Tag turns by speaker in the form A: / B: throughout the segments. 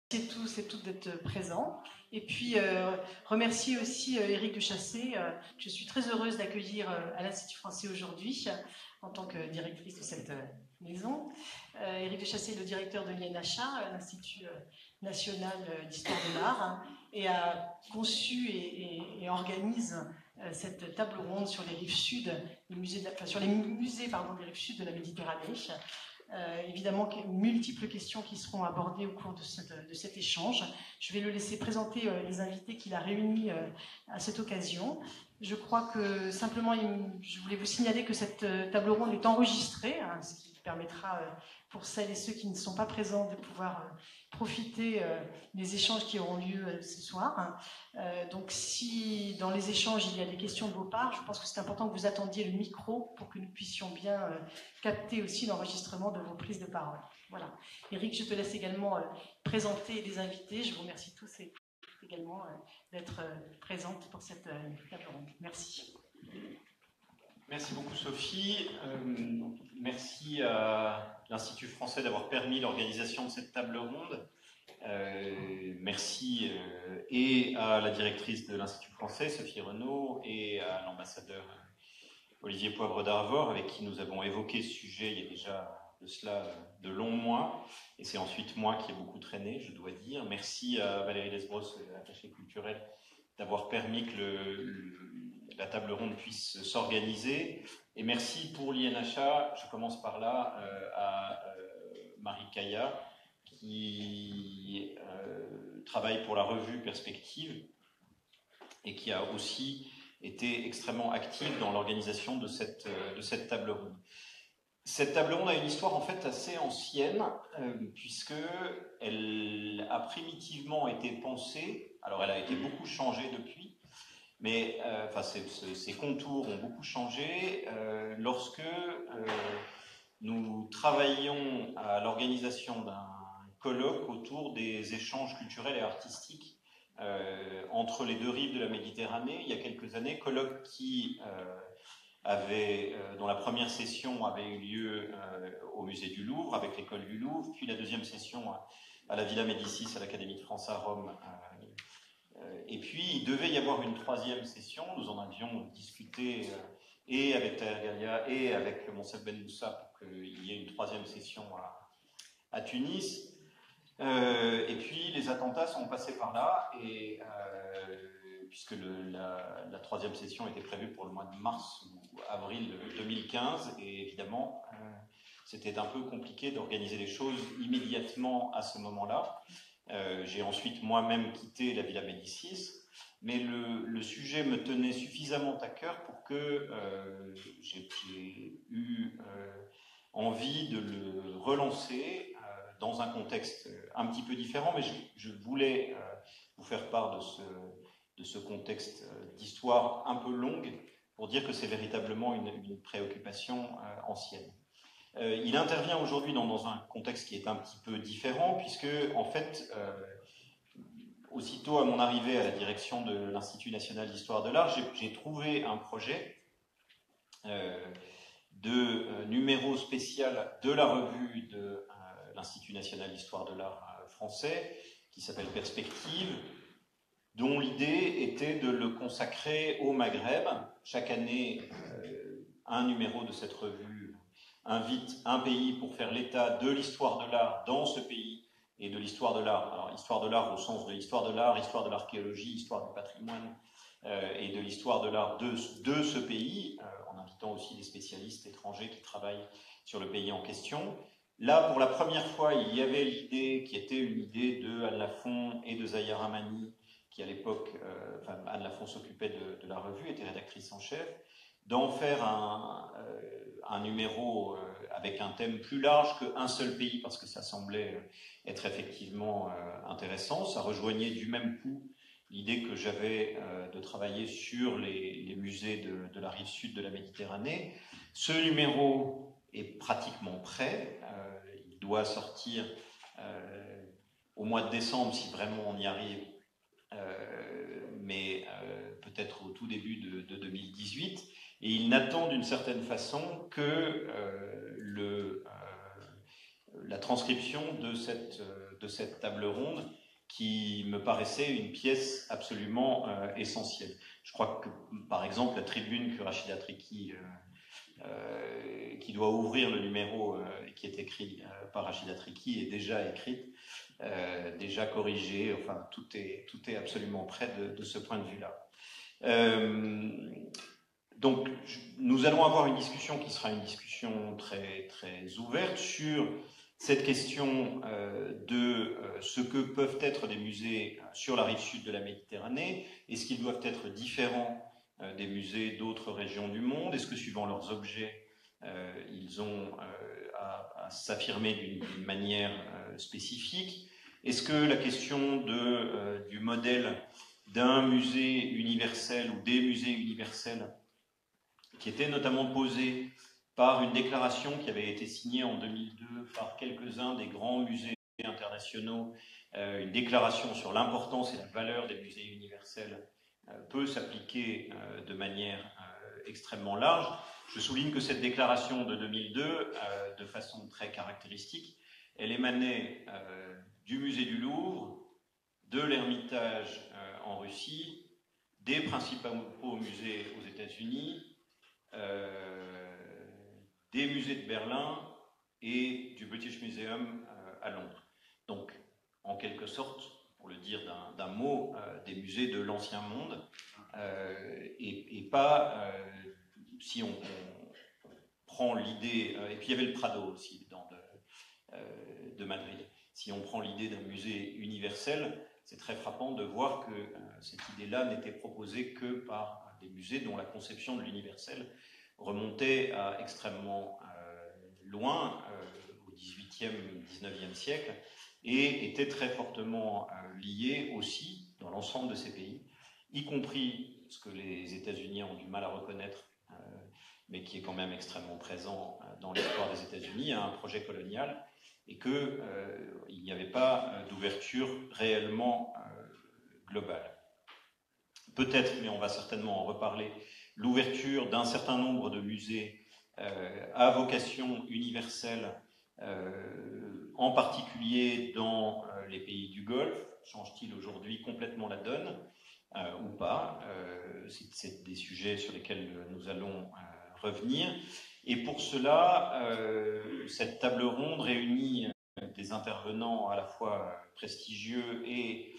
A: Merci à tous et toutes d'être présents. Et puis, remercier aussi Éric de Chassé. Je suis très heureuse d'accueillir à l'Institut français aujourd'hui, en tant que directrice de cette maison. Éric de Chassé est le directeur de l'INHA, l'Institut national d'histoire de l'art, et a conçu et organise cette table ronde sur les rives sud, sur les musées des rives sud de la Méditerranée. Évidemment, multiples questions qui seront abordées au cours de cet échange. Je vais le laisser présenter les invités qu'il a réunis à cette occasion. Je crois que simplement, je voulais vous signaler que cette table ronde est enregistrée, hein, ce qui permettra pour celles et ceux qui ne sont pas présents de pouvoir profiter des échanges qui auront lieu ce soir. Donc si dans les échanges il y a des questions de vos parts, je pense que c'est important que vous attendiez le micro pour que nous puissions bien capter aussi l'enregistrement de vos prises de parole. Voilà. Éric, je te laisse également présenter les invités. Je vous remercie tous et également d'être présente pour cette table ronde. Merci.
B: Merci beaucoup Sophie. Merci à l'Institut français d'avoir permis l'organisation de cette table ronde. Merci et à la directrice de l'Institut français, Sophie Renaud, et à l'ambassadeur Olivier Poivre d'Arvor, avec qui nous avons évoqué ce sujet il y a déjà de cela de longs mois, et c'est ensuite moi qui ai beaucoup traîné, je dois dire. Merci à Valérie Lesbros, attachée culturelle, d'avoir permis que la table ronde puisse s'organiser, et merci pour l'INHA, je commence par là, à Marie Kaya, qui travaille pour la revue Perspective, et qui a aussi été extrêmement active dans l'organisation de cette table ronde. Cette table ronde a une histoire en fait assez ancienne, puisque elle a primitivement été pensée, alors elle a été beaucoup changée depuis, mais ses contours ont beaucoup changé lorsque nous travaillions à l'organisation d'un colloque autour des échanges culturels et artistiques entre les deux rives de la Méditerranée il y a quelques années, colloque qui dont la première session avait eu lieu au musée du Louvre avec l'école du Louvre, puis la deuxième session à la Villa Médicis à l'Académie de France à Rome, et puis il devait y avoir une troisième session. Nous en avions discuté et avec Tahir Galia et avec Monsef Ben Moussa pour qu'il y ait une troisième session à Tunis. Et puis les attentats sont passés par là, et puisque la troisième session était prévue pour le mois de mars ou avril 2015, et évidemment c'était un peu compliqué d'organiser les choses immédiatement à ce moment-là. J'ai ensuite moi-même quitté la Villa Médicis, mais le sujet me tenait suffisamment à cœur pour que j'ai eu envie de le relancer dans un contexte un petit peu différent, mais je voulais vous faire part de ce contexte d'histoire un peu longue pour dire que c'est véritablement une préoccupation ancienne. Il intervient aujourd'hui dans un contexte qui est un petit peu différent, puisque en fait, aussitôt à mon arrivée à la direction de l'Institut national d'histoire de l'art, j'ai trouvé un projet de numéro spécial de la revue de l'Institut national d'histoire de l'art français, qui s'appelle Perspective, dont l'idée était de le consacrer au Maghreb. Chaque année, un numéro de cette revue invite un pays pour faire l'état de l'histoire de l'art dans ce pays et de l'histoire de l'art. Alors, histoire de l'art au sens de l'histoire de l'art, histoire de l'archéologie, histoire du patrimoine et de l'histoire de l'art de ce pays, en invitant aussi des spécialistes étrangers qui travaillent sur le pays en question. Là, pour la première fois, il y avait l'idée qui était une idée de Anne Lafont et de Zahia Rahmani, qui à l'époque, Anne Lafont s'occupait de la revue, était rédactrice en chef, d'en faire un numéro avec un thème plus large qu'un seul pays, parce que ça semblait être effectivement intéressant. Ça rejoignait du même coup l'idée que j'avais de travailler sur les musées de la rive sud de la Méditerranée. Ce numéro est pratiquement prêt. Il doit sortir au mois de décembre, si vraiment on y arrive, mais peut-être au tout début de 2018. Et il n'attend d'une certaine façon que la transcription de cette table ronde qui me paraissait une pièce absolument essentielle. Je crois que, par exemple, la tribune que Rachida Triki, qui doit ouvrir le numéro qui est écrit par Rachida Triki, est déjà écrite, déjà corrigée, enfin, tout est absolument prêt de ce point de vue-là. Donc, nous allons avoir une discussion qui sera une discussion très, très ouverte sur cette question de ce que peuvent être des musées sur la rive sud de la Méditerranée. Est-ce qu'ils doivent être différents des musées d'autres régions du monde? Est-ce que, suivant leurs objets, ils ont à s'affirmer d'une manière spécifique? Est-ce que la question du modèle d'un musée universel ou des musées universels, qui était notamment posée par une déclaration qui avait été signée en 2002 par quelques-uns des grands musées internationaux, une déclaration sur l'importance et la valeur des musées universels, peut s'appliquer de manière extrêmement large. Je souligne que cette déclaration de 2002, de façon très caractéristique, elle émanait du musée du Louvre, de l'Ermitage en Russie, des principaux musées aux États-Unis, des musées de Berlin et du British Museum à Londres. Donc, en quelque sorte, pour le dire d'un mot, des musées de l'ancien monde, et pas, si on prend l'idée, et puis il y avait le Prado aussi de Madrid, si on prend l'idée d'un musée universel, c'est très frappant de voir que cette idée-là n'était proposée que par des musées dont la conception de l'universel remontait à extrêmement loin, au XVIIIe, XIXe siècle, et était très fortement liée aussi dans l'ensemble de ces pays, y compris ce que les États-Unis ont du mal à reconnaître, mais qui est quand même extrêmement présent dans l'histoire des États-Unis, à un projet colonial, et qu'il n'y avait pas d'ouverture réellement globale. Peut-être, mais on va certainement en reparler, l'ouverture d'un certain nombre de musées à vocation universelle, en particulier dans les pays du Golfe. Change-t-il aujourd'hui complètement la donne ou pas? C'est des sujets sur lesquels nous allons revenir. Et pour cela, cette table ronde réunit des intervenants à la fois prestigieux et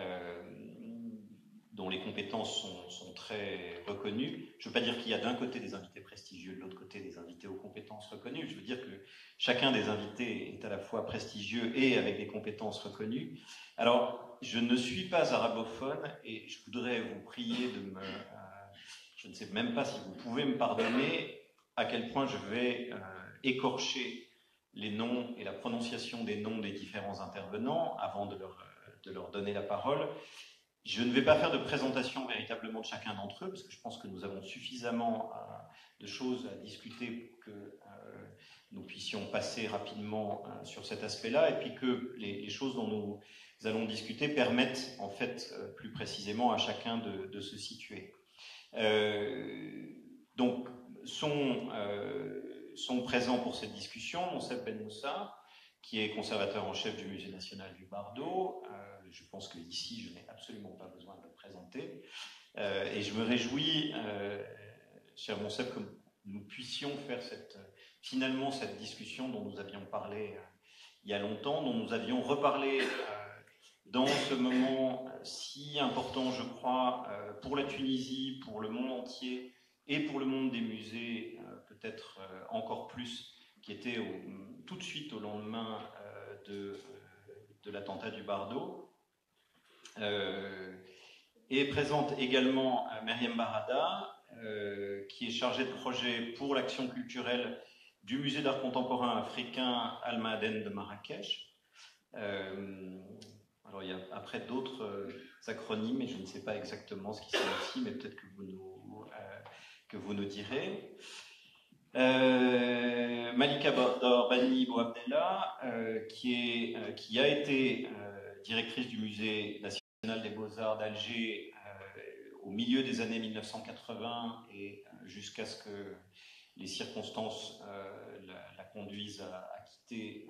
B: dont les compétences sont très reconnues. Je ne veux pas dire qu'il y a d'un côté des invités prestigieux, de l'autre côté des invités aux compétences reconnues. Je veux dire que chacun des invités est à la fois prestigieux et avec des compétences reconnues. Alors, je ne suis pas arabophone et je voudrais vous prier de me... je ne sais même pas si vous pouvez me pardonner à quel point je vais écorcher les noms et la prononciation des noms des différents intervenants avant de leur donner la parole. Je ne vais pas faire de présentation véritablement de chacun d'entre eux, parce que je pense que nous avons suffisamment de choses à discuter pour que nous puissions passer rapidement sur cet aspect-là, et puis que les choses dont nous allons discuter permettent en fait plus précisément à chacun de se situer. Donc, sont présents pour cette discussion Monsef Ben Moussa, qui est conservateur en chef du Musée national du Bardo. Je pense qu'ici, je n'ai absolument pas besoin de le présenter. Et je me réjouis, cher Monsef, que nous puissions faire finalement cette discussion dont nous avions parlé il y a longtemps, dont nous avions reparlé dans ce moment si important, je crois, pour la Tunisie, pour le monde entier et pour le monde des musées, peut-être encore plus, qui était tout de suite au lendemain de l'attentat du Bardo. Et présente également Meriem Barada, qui est chargée de projet pour l'action culturelle du Musée d'art contemporain africain Al-Maaden de Marrakech. Alors il y a après d'autres acronymes, mais je ne sais pas exactement ce qui signifie, mais peut-être que vous nous direz. Malika Dorbani Bouabdella, qui a été directrice du Musée national des Beaux-Arts d'Alger au milieu des années 1980 et jusqu'à ce que les circonstances la conduisent à quitter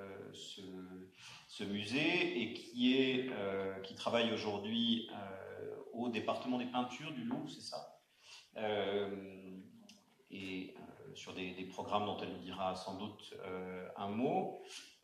B: ce musée et qui travaille aujourd'hui au département des peintures du Louvre, c'est ça, et sur des programmes dont elle nous dira sans doute un mot.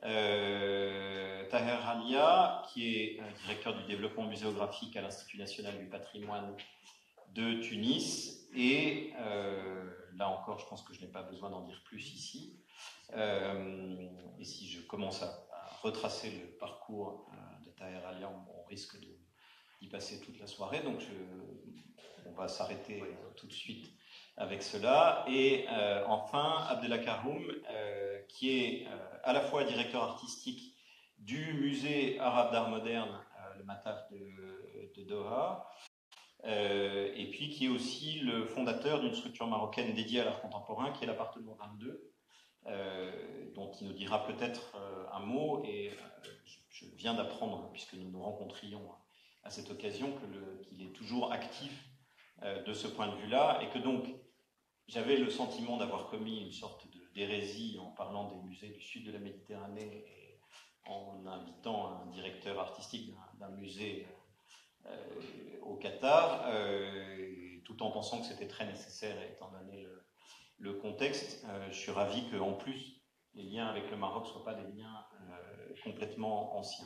B: Taher Alia, qui est directeur du développement muséographique à l'Institut national du patrimoine de Tunis, et là encore, je pense que je n'ai pas besoin d'en dire plus ici. Et si je commence à retracer le parcours de Taher Alia, on risque d'y passer toute la soirée, donc on va s'arrêter tout de suite avec cela. Et enfin, Abdellah Karoum, qui est à la fois directeur artistique du musée arabe d'art moderne, le Mataf de Doha, et puis qui est aussi le fondateur d'une structure marocaine dédiée à l'art contemporain, qui est l'appartement 22, dont il nous dira peut-être un mot. Et je viens d'apprendre, puisque nous nous rencontrions à cette occasion, qu'il est toujours actif de ce point de vue-là, et que donc j'avais le sentiment d'avoir commis une sorte d'hérésie en parlant des musées du sud de la Méditerranée et en invitant un directeur artistique d'un musée au Qatar, tout en pensant que c'était très nécessaire étant donné le contexte. Je suis ravi qu'en plus les liens avec le Maroc ne soient pas des liens complètement anciens.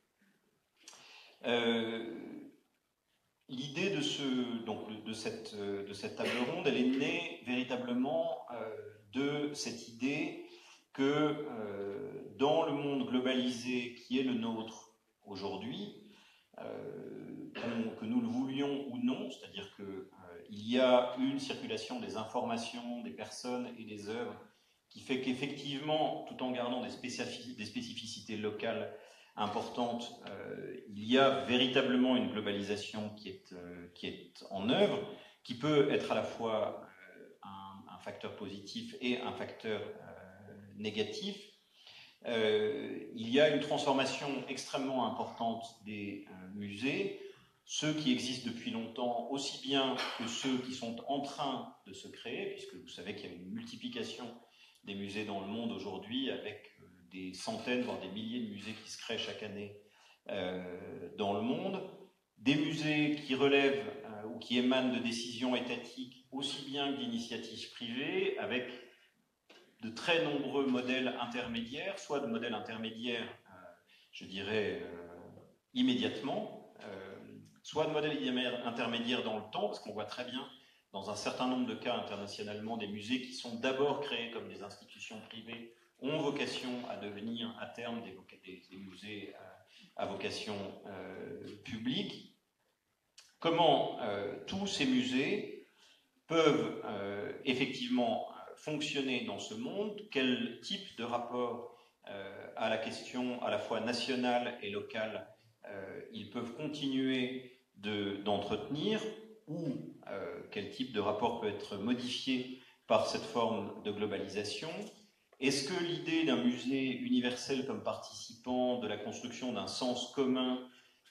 B: L'idée de cette table ronde, elle est née véritablement de cette idée que dans le monde globalisé qui est le nôtre aujourd'hui, que nous le voulions ou non, c'est-à-dire qu'il y a une circulation des informations, des personnes et des œuvres qui fait qu'effectivement, tout en gardant des spécificités locales importantes, il y a véritablement une globalisation qui est en œuvre, qui peut être à la fois un facteur positif et un facteur négatif. Il y a une transformation extrêmement importante des musées, ceux qui existent depuis longtemps, aussi bien que ceux qui sont en train de se créer, puisque vous savez qu'il y a une multiplication des musées dans le monde aujourd'hui, avec des centaines, voire des milliers de musées qui se créent chaque année dans le monde, des musées qui relèvent ou qui émanent de décisions étatiques aussi bien que d'initiatives privées, avec de très nombreux modèles intermédiaires, soit de modèles intermédiaires, je dirais, immédiatement, soit de modèles intermédiaires dans le temps, parce qu'on voit très bien, dans un certain nombre de cas internationalement, des musées qui sont d'abord créés comme des institutions privées, ont vocation à devenir à terme des musées à vocation publique. Comment tous ces musées peuvent effectivement fonctionner dans ce monde, quel type de rapport à la question à la fois nationale et locale ils peuvent continuer d'entretenir, ou quel type de rapport peut être modifié par cette forme de globalisation. Est-ce que l'idée d'un musée universel comme participant de la construction d'un sens commun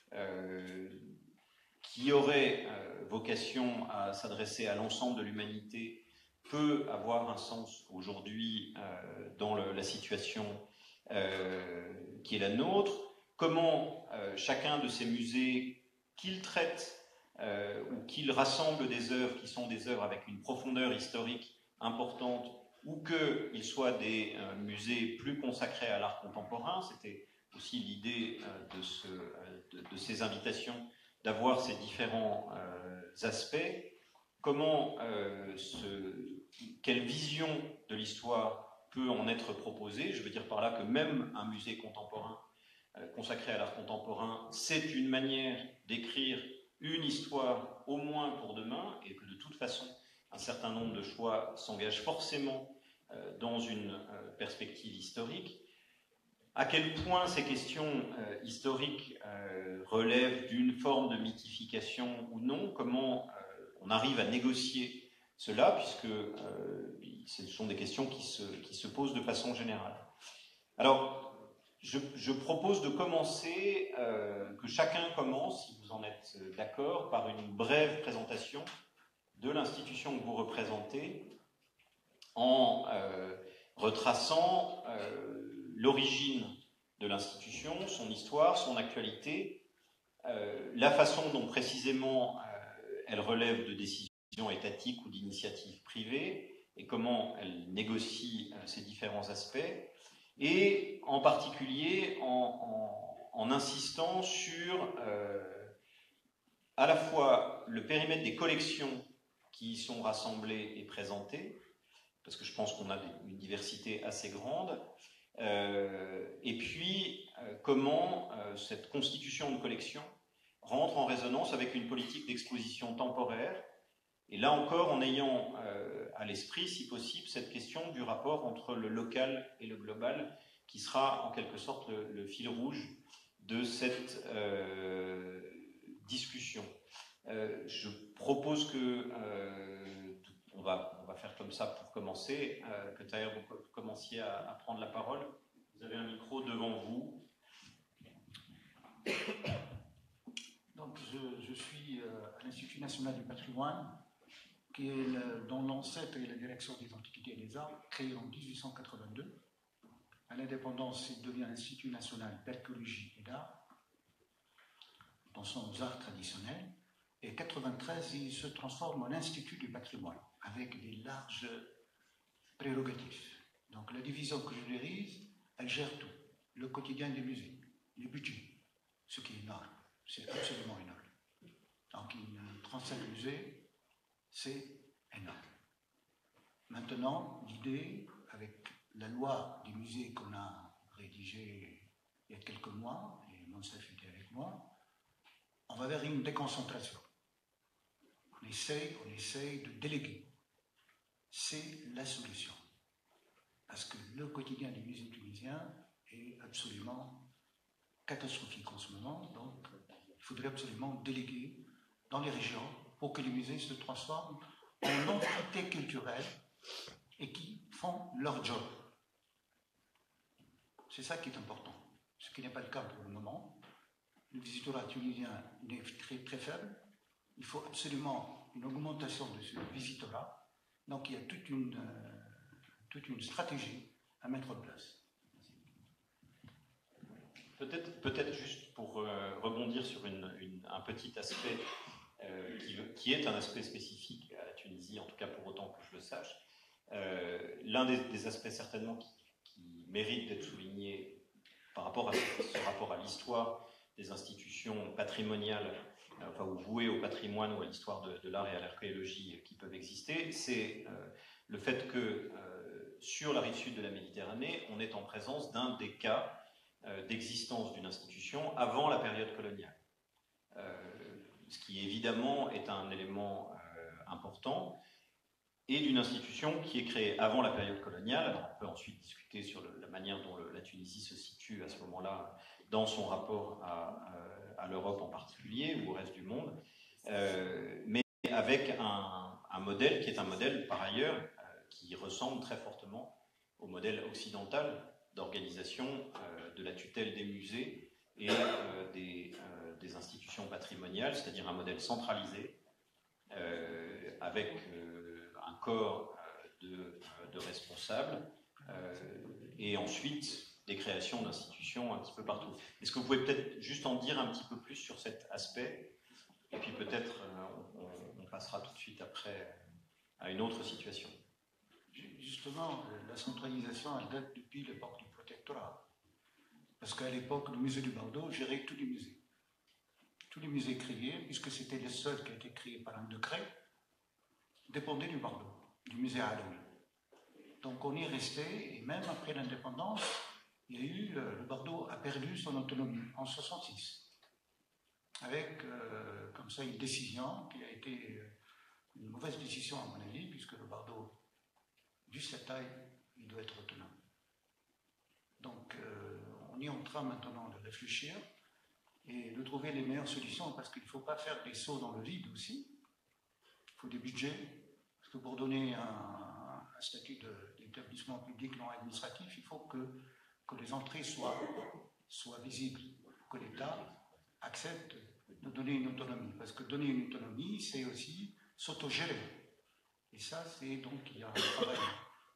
B: qui aurait vocation à s'adresser à l'ensemble de l'humanité peut avoir un sens aujourd'hui dans la situation qui est la nôtre? Comment chacun de ces musées, qu'ils traitent ou qu'ils rassemblent des œuvres qui sont des œuvres avec une profondeur historique importante, ou qu'ils soient des musées plus consacrés à l'art contemporain, c'était aussi l'idée de ces invitations, d'avoir ces différents aspects. Comment quelle vision de l'histoire peut en être proposée? Je veux dire par là que même un musée contemporain consacré à l'art contemporain, c'est une manière d'écrire une histoire au moins pour demain, et que de toute façon un certain nombre de choix s'engagent forcément dans une perspective historique. À quel point ces questions historiques relèvent d'une forme de mythification ou non? Comment on arrive à négocier cela, puisque ce sont des questions qui se posent de façon générale. Alors, je propose de commencer, que chacun commence, si vous en êtes d'accord, par une brève présentation de l'institution que vous représentez, en retraçant l'origine de l'institution, son histoire, son actualité, la façon dont précisément elle relève de décisions étatiques ou d'initiatives privées et comment elle négocie ces différents aspects, et en particulier en insistant sur à la fois le périmètre des collections qui y sont rassemblées et présentées, parce que je pense qu'on a une diversité assez grande, et puis comment cette constitution de collection rentre en résonance avec une politique d'exposition temporaire, et là encore en ayant à l'esprit, si possible, cette question du rapport entre le local et le global, qui sera en quelque sorte le fil rouge de cette discussion. Je propose que on va faire comme ça pour commencer, que Tahir, vous commenciez à prendre la parole. Vous avez un micro devant vous.
C: Donc, je suis à l'Institut national du patrimoine, dont l'ancêtre est la direction des antiquités et des arts, créée en 1882. À l'indépendance, il devient l'Institut national d'archéologie et d'art, dans son art traditionnel. Et en 1993, il se transforme en Institut du patrimoine, avec des larges prérogatives. Donc, la division que je dirige, elle gère tout. Le quotidien des musées, les budgets, ce qui est énorme. C'est absolument énorme. Donc, 35 musées, c'est énorme. Maintenant, l'idée, avec la loi des musées qu'on a rédigée il y a quelques mois, et Monsef était avec moi, on va vers une déconcentration. On essaye de déléguer. C'est la solution. Parce que le quotidien des musées tunisiens est absolument catastrophique en ce moment, donc il faudrait absolument déléguer dans les régions pour que les musées se transforment en entités culturelles et qui font leur job. C'est ça qui est important, ce qui n'est pas le cas pour le moment. Le visitorat tunisien est très, très faible. Il faut absolument une augmentation de ce visitorat. Donc il y a toute une stratégie à mettre en place.
B: Peut-être juste pour rebondir sur un petit aspect qui est un aspect spécifique à la Tunisie, en tout cas pour autant que je le sache. L'un des aspects certainement qui mérite d'être souligné par rapport à ce rapport à l'histoire des institutions patrimoniales, ou vouées au patrimoine ou à l'histoire de l'art et à l'archéologie qui peuvent exister, c'est le fait que sur la rive sud de la Méditerranée, on est en présence d'un des cas d'existence d'une institution avant la période coloniale. Ce qui évidemment est un élément important, et d'une institution qui est créée avant la période coloniale. Alors on peut ensuite discuter sur la manière dont la Tunisie se situe à ce moment-là dans son rapport à l'Europe en particulier ou au reste du monde, mais avec un modèle qui est un modèle par ailleurs qui ressemble très fortement au modèle occidental d'organisation de la tutelle des musées et des institutions patrimoniales, c'est-à-dire un modèle centralisé avec un corps de responsables et ensuite des créations d'institutions un petit peu partout. Est-ce que vous pouvez peut-être juste en dire un petit peu plus sur cet aspect, et puis peut-être on passera tout de suite après à une autre situation.
C: Justement, la centralisation, elle date depuis l'époque du protectorat. Parce qu'à l'époque, le musée du Bardo gérait tous les musées. Tous les musées créés, puisque c'était le seul qui a été créé par un décret, dépendaient du Bardo, du musée Alaoui. Donc on y est resté, et même après l'indépendance, il y a eu, le Bardo a perdu son autonomie en 1966, avec comme ça une décision qui a été une mauvaise décision à mon avis, puisque le Bardo, vu sa taille, il doit être autonome. Donc on est en train maintenant de réfléchir et de trouver les meilleures solutions, parce qu'il ne faut pas faire des sauts dans le vide aussi. Il faut des budgets, parce que pour donner un statut d'établissement public non administratif, il faut que les entrées soient visibles, que l'État accepte de donner une autonomie. Parce que donner une autonomie, c'est aussi s'autogérer. Et ça, c'est donc, il y a un travail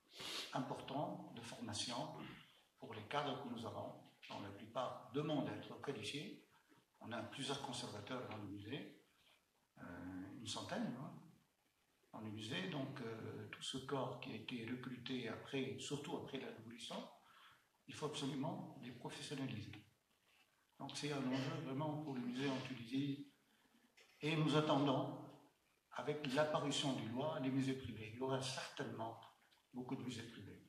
C: important de formation pour les cadres que nous avons, dont la plupart demandent d'être qualifiés. On a plusieurs conservateurs dans le musée, une centaine dans le musée. Donc tout ce corps qui a été recruté après, surtout après la Révolution, il faut absolument les professionnaliser. Donc c'est un enjeu vraiment pour le musée en Tunisie. Et nous attendons, avec l'apparition des lois, les musées privés. Il y aura certainement beaucoup de musées privés.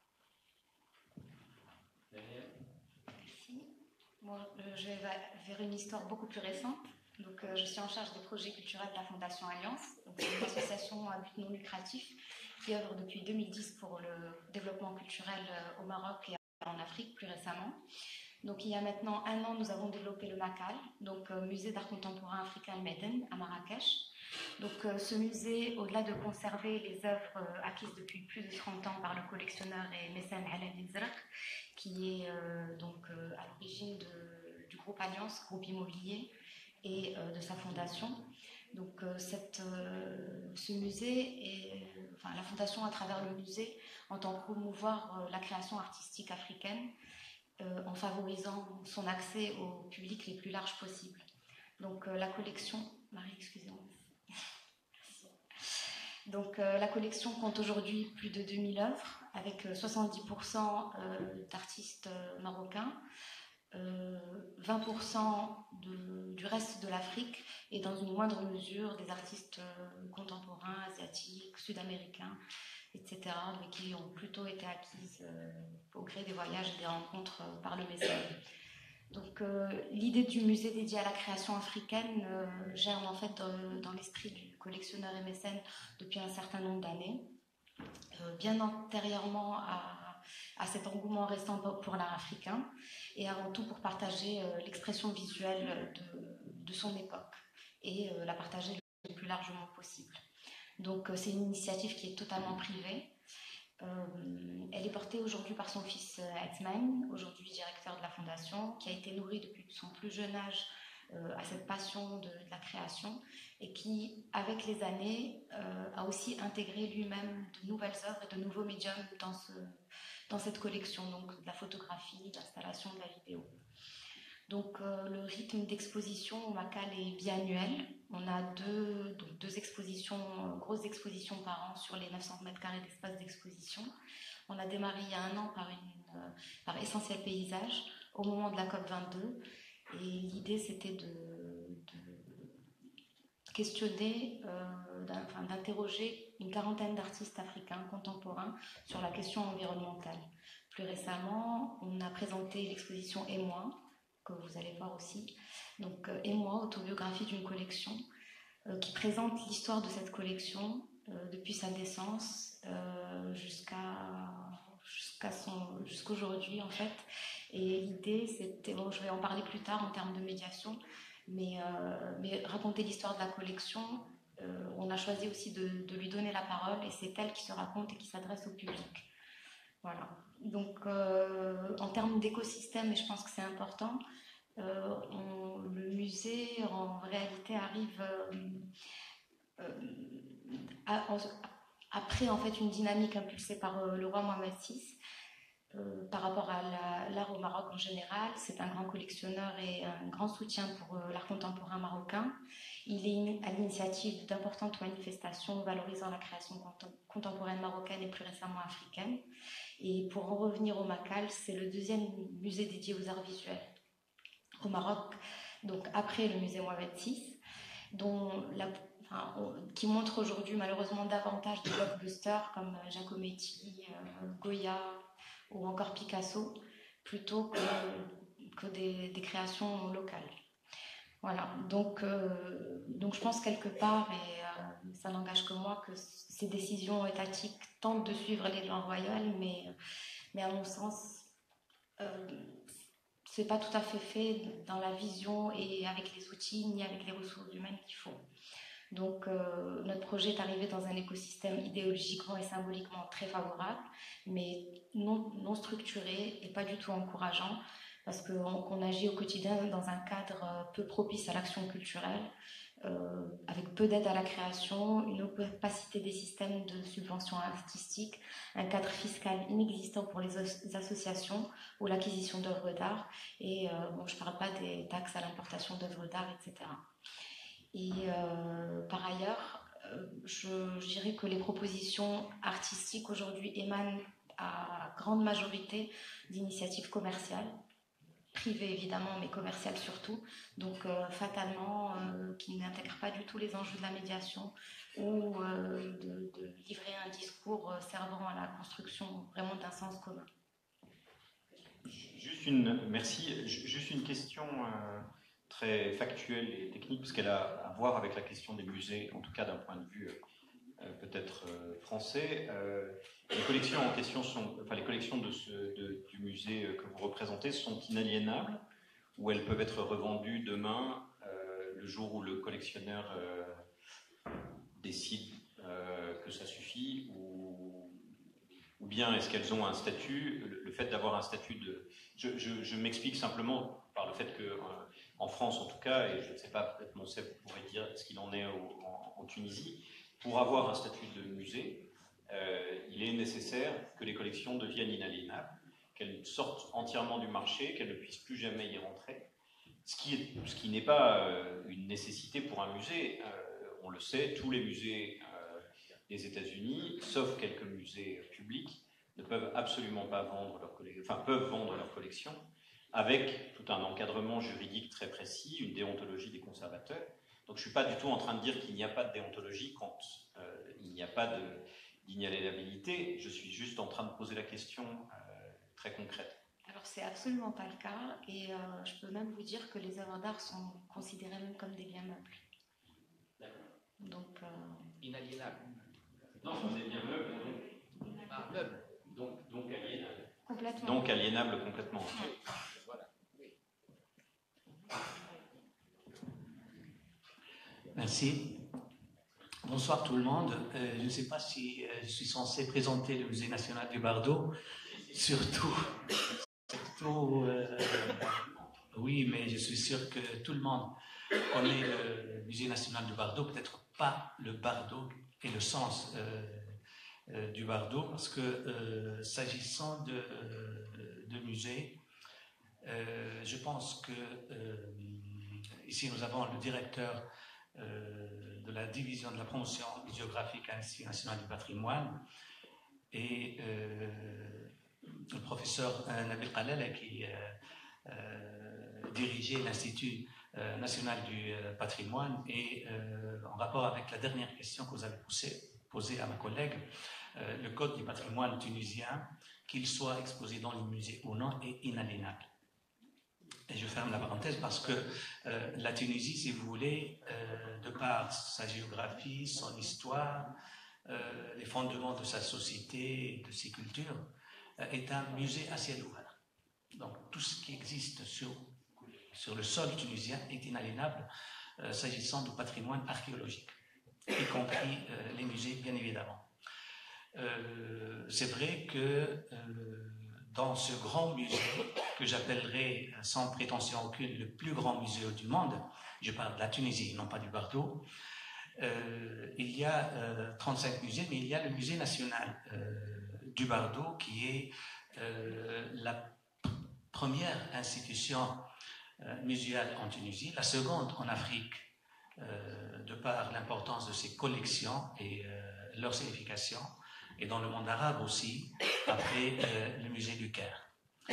D: Merci. Bon, je vais vers une histoire beaucoup plus récente. Donc, je suis en charge des projets culturels de la Fondation Alliance. C'est une association à but non lucratif qui œuvre depuis 2010 pour le développement culturel au Maroc et en Afrique plus récemment. Donc, il y a maintenant 1 an, nous avons développé le MACAL, donc Musée d'art contemporain africain Al-Meden à Marrakech. Donc, ce musée, au-delà de conserver les œuvres acquises depuis plus de 30 ans par le collectionneur et mécène Halal Zrak, qui est à l'origine du groupe Alliance, groupe immobilier, et de sa fondation. Donc, ce musée, la fondation à travers le musée, entend promouvoir la création artistique africaine en favorisant son accès au public les plus larges possibles. Donc, la collection... Marie, excusez-moi. Donc, la collection compte aujourd'hui plus de 2000 œuvres, avec 70% d'artistes marocains, 20% du reste de l'Afrique et dans une moindre mesure des artistes contemporains, asiatiques, sud-américains, etc., mais qui ont plutôt été acquises au gré des voyages et des rencontres par le mécène. Donc l'idée du musée dédié à la création africaine germe en fait dans l'esprit du collectionneur et mécène depuis un certain nombre d'années, bien antérieurement à cet engouement récent pour l'art africain, et avant tout pour partager l'expression visuelle de son époque et la partager le plus largement possible. Donc c'est une initiative qui est totalement privée. Elle est portée aujourd'hui par son fils Athman, aujourd'hui directeur de la fondation, qui a été nourri depuis son plus jeune âge à cette passion de la création et qui, avec les années, a aussi intégré lui-même de nouvelles œuvres et de nouveaux médiums dans cette collection, donc de la photographie, de l'installation, de la vidéo. Donc le rythme d'exposition au MACAL est biannuel. On a deux expositions, grosses expositions par an sur les 900 mètres carrés d'espace d'exposition. On a démarré il y a 1 an par Essentiel Paysage au moment de la COP22. Et l'idée, c'était de questionner, d'interroger une quarantaine d'artistes africains contemporains sur la question environnementale. Plus récemment, on a présenté l'exposition Et moi, que vous allez voir aussi. Donc, Et moi, autobiographie d'une collection, qui présente l'histoire de cette collection depuis sa naissance jusqu'aujourd'hui, en fait. Et l'idée, c'était, bon, je vais en parler plus tard en termes de médiation, mais raconter l'histoire de la collection, on a choisi aussi de lui donner la parole, et c'est elle qui se raconte et qui s'adresse au public. Voilà. Donc, en termes d'écosystème, et je pense que c'est important, le musée, en réalité, arrive après en fait, une dynamique impulsée par le roi Mohamed VI par rapport à l'art au Maroc en général. C'est un grand collectionneur et un grand soutien pour l'art contemporain marocain. Il est à l'initiative d'importantes manifestations valorisant la création contemporaine marocaine et plus récemment africaine. Et pour en revenir au MACAL, c'est le 2e musée dédié aux arts visuels au Maroc, donc après le musée Mohamed VI, qui montre aujourd'hui malheureusement davantage de blockbusters comme Giacometti, Goya ou encore Picasso, plutôt que des créations locales. Voilà, donc je pense quelque part, et ça n'engage que moi, que ces décisions étatiques tentent de suivre les lois royales, mais à mon sens, c'est pas tout à fait fait dans la vision et avec les outils ni avec les ressources humaines qu'il faut. Donc notre projet est arrivé dans un écosystème idéologiquement et symboliquement très favorable, mais non structuré et pas du tout encourageant, parce qu'on agit au quotidien dans un cadre peu propice à l'action culturelle, avec peu d'aide à la création, une opacité des systèmes de subvention artistique, un cadre fiscal inexistant pour les associations ou l'acquisition d'œuvres d'art, et bon, je ne parle pas des taxes à l'importation d'œuvres d'art, etc. Et par ailleurs, je dirais que les propositions artistiques aujourd'hui émanent à grande majorité d'initiatives commerciales, privées évidemment, mais commerciales surtout, donc fatalement qui n'intègrent pas du tout les enjeux de la médiation ou de livrer un discours servant à la construction vraiment d'un sens commun.
B: Merci. Juste une question très factuelle et technique, parce qu'elle a à voir avec la question des musées, en tout cas d'un point de vue peut-être français. Les collections en question les collections du musée que vous représentez sont inaliénables, ou elles peuvent être revendues demain, le jour où le collectionneur décide que ça suffit, ou bien est-ce qu'elles ont un statut, le fait d'avoir un statut de... Je m'explique simplement par le fait que, en France en tout cas, et je ne sais pas, peut-être Monsef pourrait dire ce qu'il en est en Tunisie, pour avoir un statut de musée, il est nécessaire que les collections deviennent inaliénables, qu'elles sortent entièrement du marché, qu'elles ne puissent plus jamais y rentrer, ce qui n'est pas une nécessité pour un musée. On le sait, tous les musées des États-Unis, sauf quelques musées publics, ne peuvent absolument pas vendre leur collection, enfin peuvent vendre leur collection, avec tout un encadrement juridique très précis, une déontologie des conservateurs. Donc je ne suis pas du tout en train de dire qu'il n'y a pas de déontologie quand il n'y a pas d'inaliénabilité. Je suis juste en train de poser la question très concrète.
D: Alors c'est absolument pas le cas, et je peux même vous dire que les œuvres d'art sont considérées même comme des biens meubles.
E: D'accord.
D: Donc
E: inaliénables.
B: Non, ce sont des biens meubles.
E: Ah, meubles.
B: Donc aliénables.
D: Complètement.
B: Donc aliénables complètement.
E: Voilà. Oui.
F: Merci. Bonsoir tout le monde. Je ne sais pas si je suis censé présenter le Musée national du Bardo. Surtout oui, mais je suis sûr que tout le monde connaît le Musée national du Bardo, peut-être pas le Bardo et le sens du Bardo, parce que s'agissant de musées, je pense que ici nous avons le directeur de la division de la promotion muséographique à l'Institut national du patrimoine et le professeur Nabil Khalala qui dirigeait l'Institut national du patrimoine, et en rapport avec la dernière question que vous avez posée à ma collègue, le code du patrimoine tunisien, qu'il soit exposé dans les musées ou non, est inaliénable. Et je ferme la parenthèse parce que la Tunisie, si vous voulez, de par sa géographie, son histoire, les fondements de sa société, de ses cultures, est un musée à ciel ouvert. Donc tout ce qui existe sur le sol tunisien est inaliénable s'agissant du patrimoine archéologique, y compris les musées, bien évidemment. C'est vrai que dans ce grand musée, que j'appellerai sans prétention aucune le plus grand musée du monde, je parle de la Tunisie, non pas du Bardo, il y a 35 musées, mais il y a le musée national du Bardo qui est la première institution muséale en Tunisie, la seconde en Afrique, de par l'importance de ses collections et leur signification, et dans le monde arabe aussi, après le musée du Caire.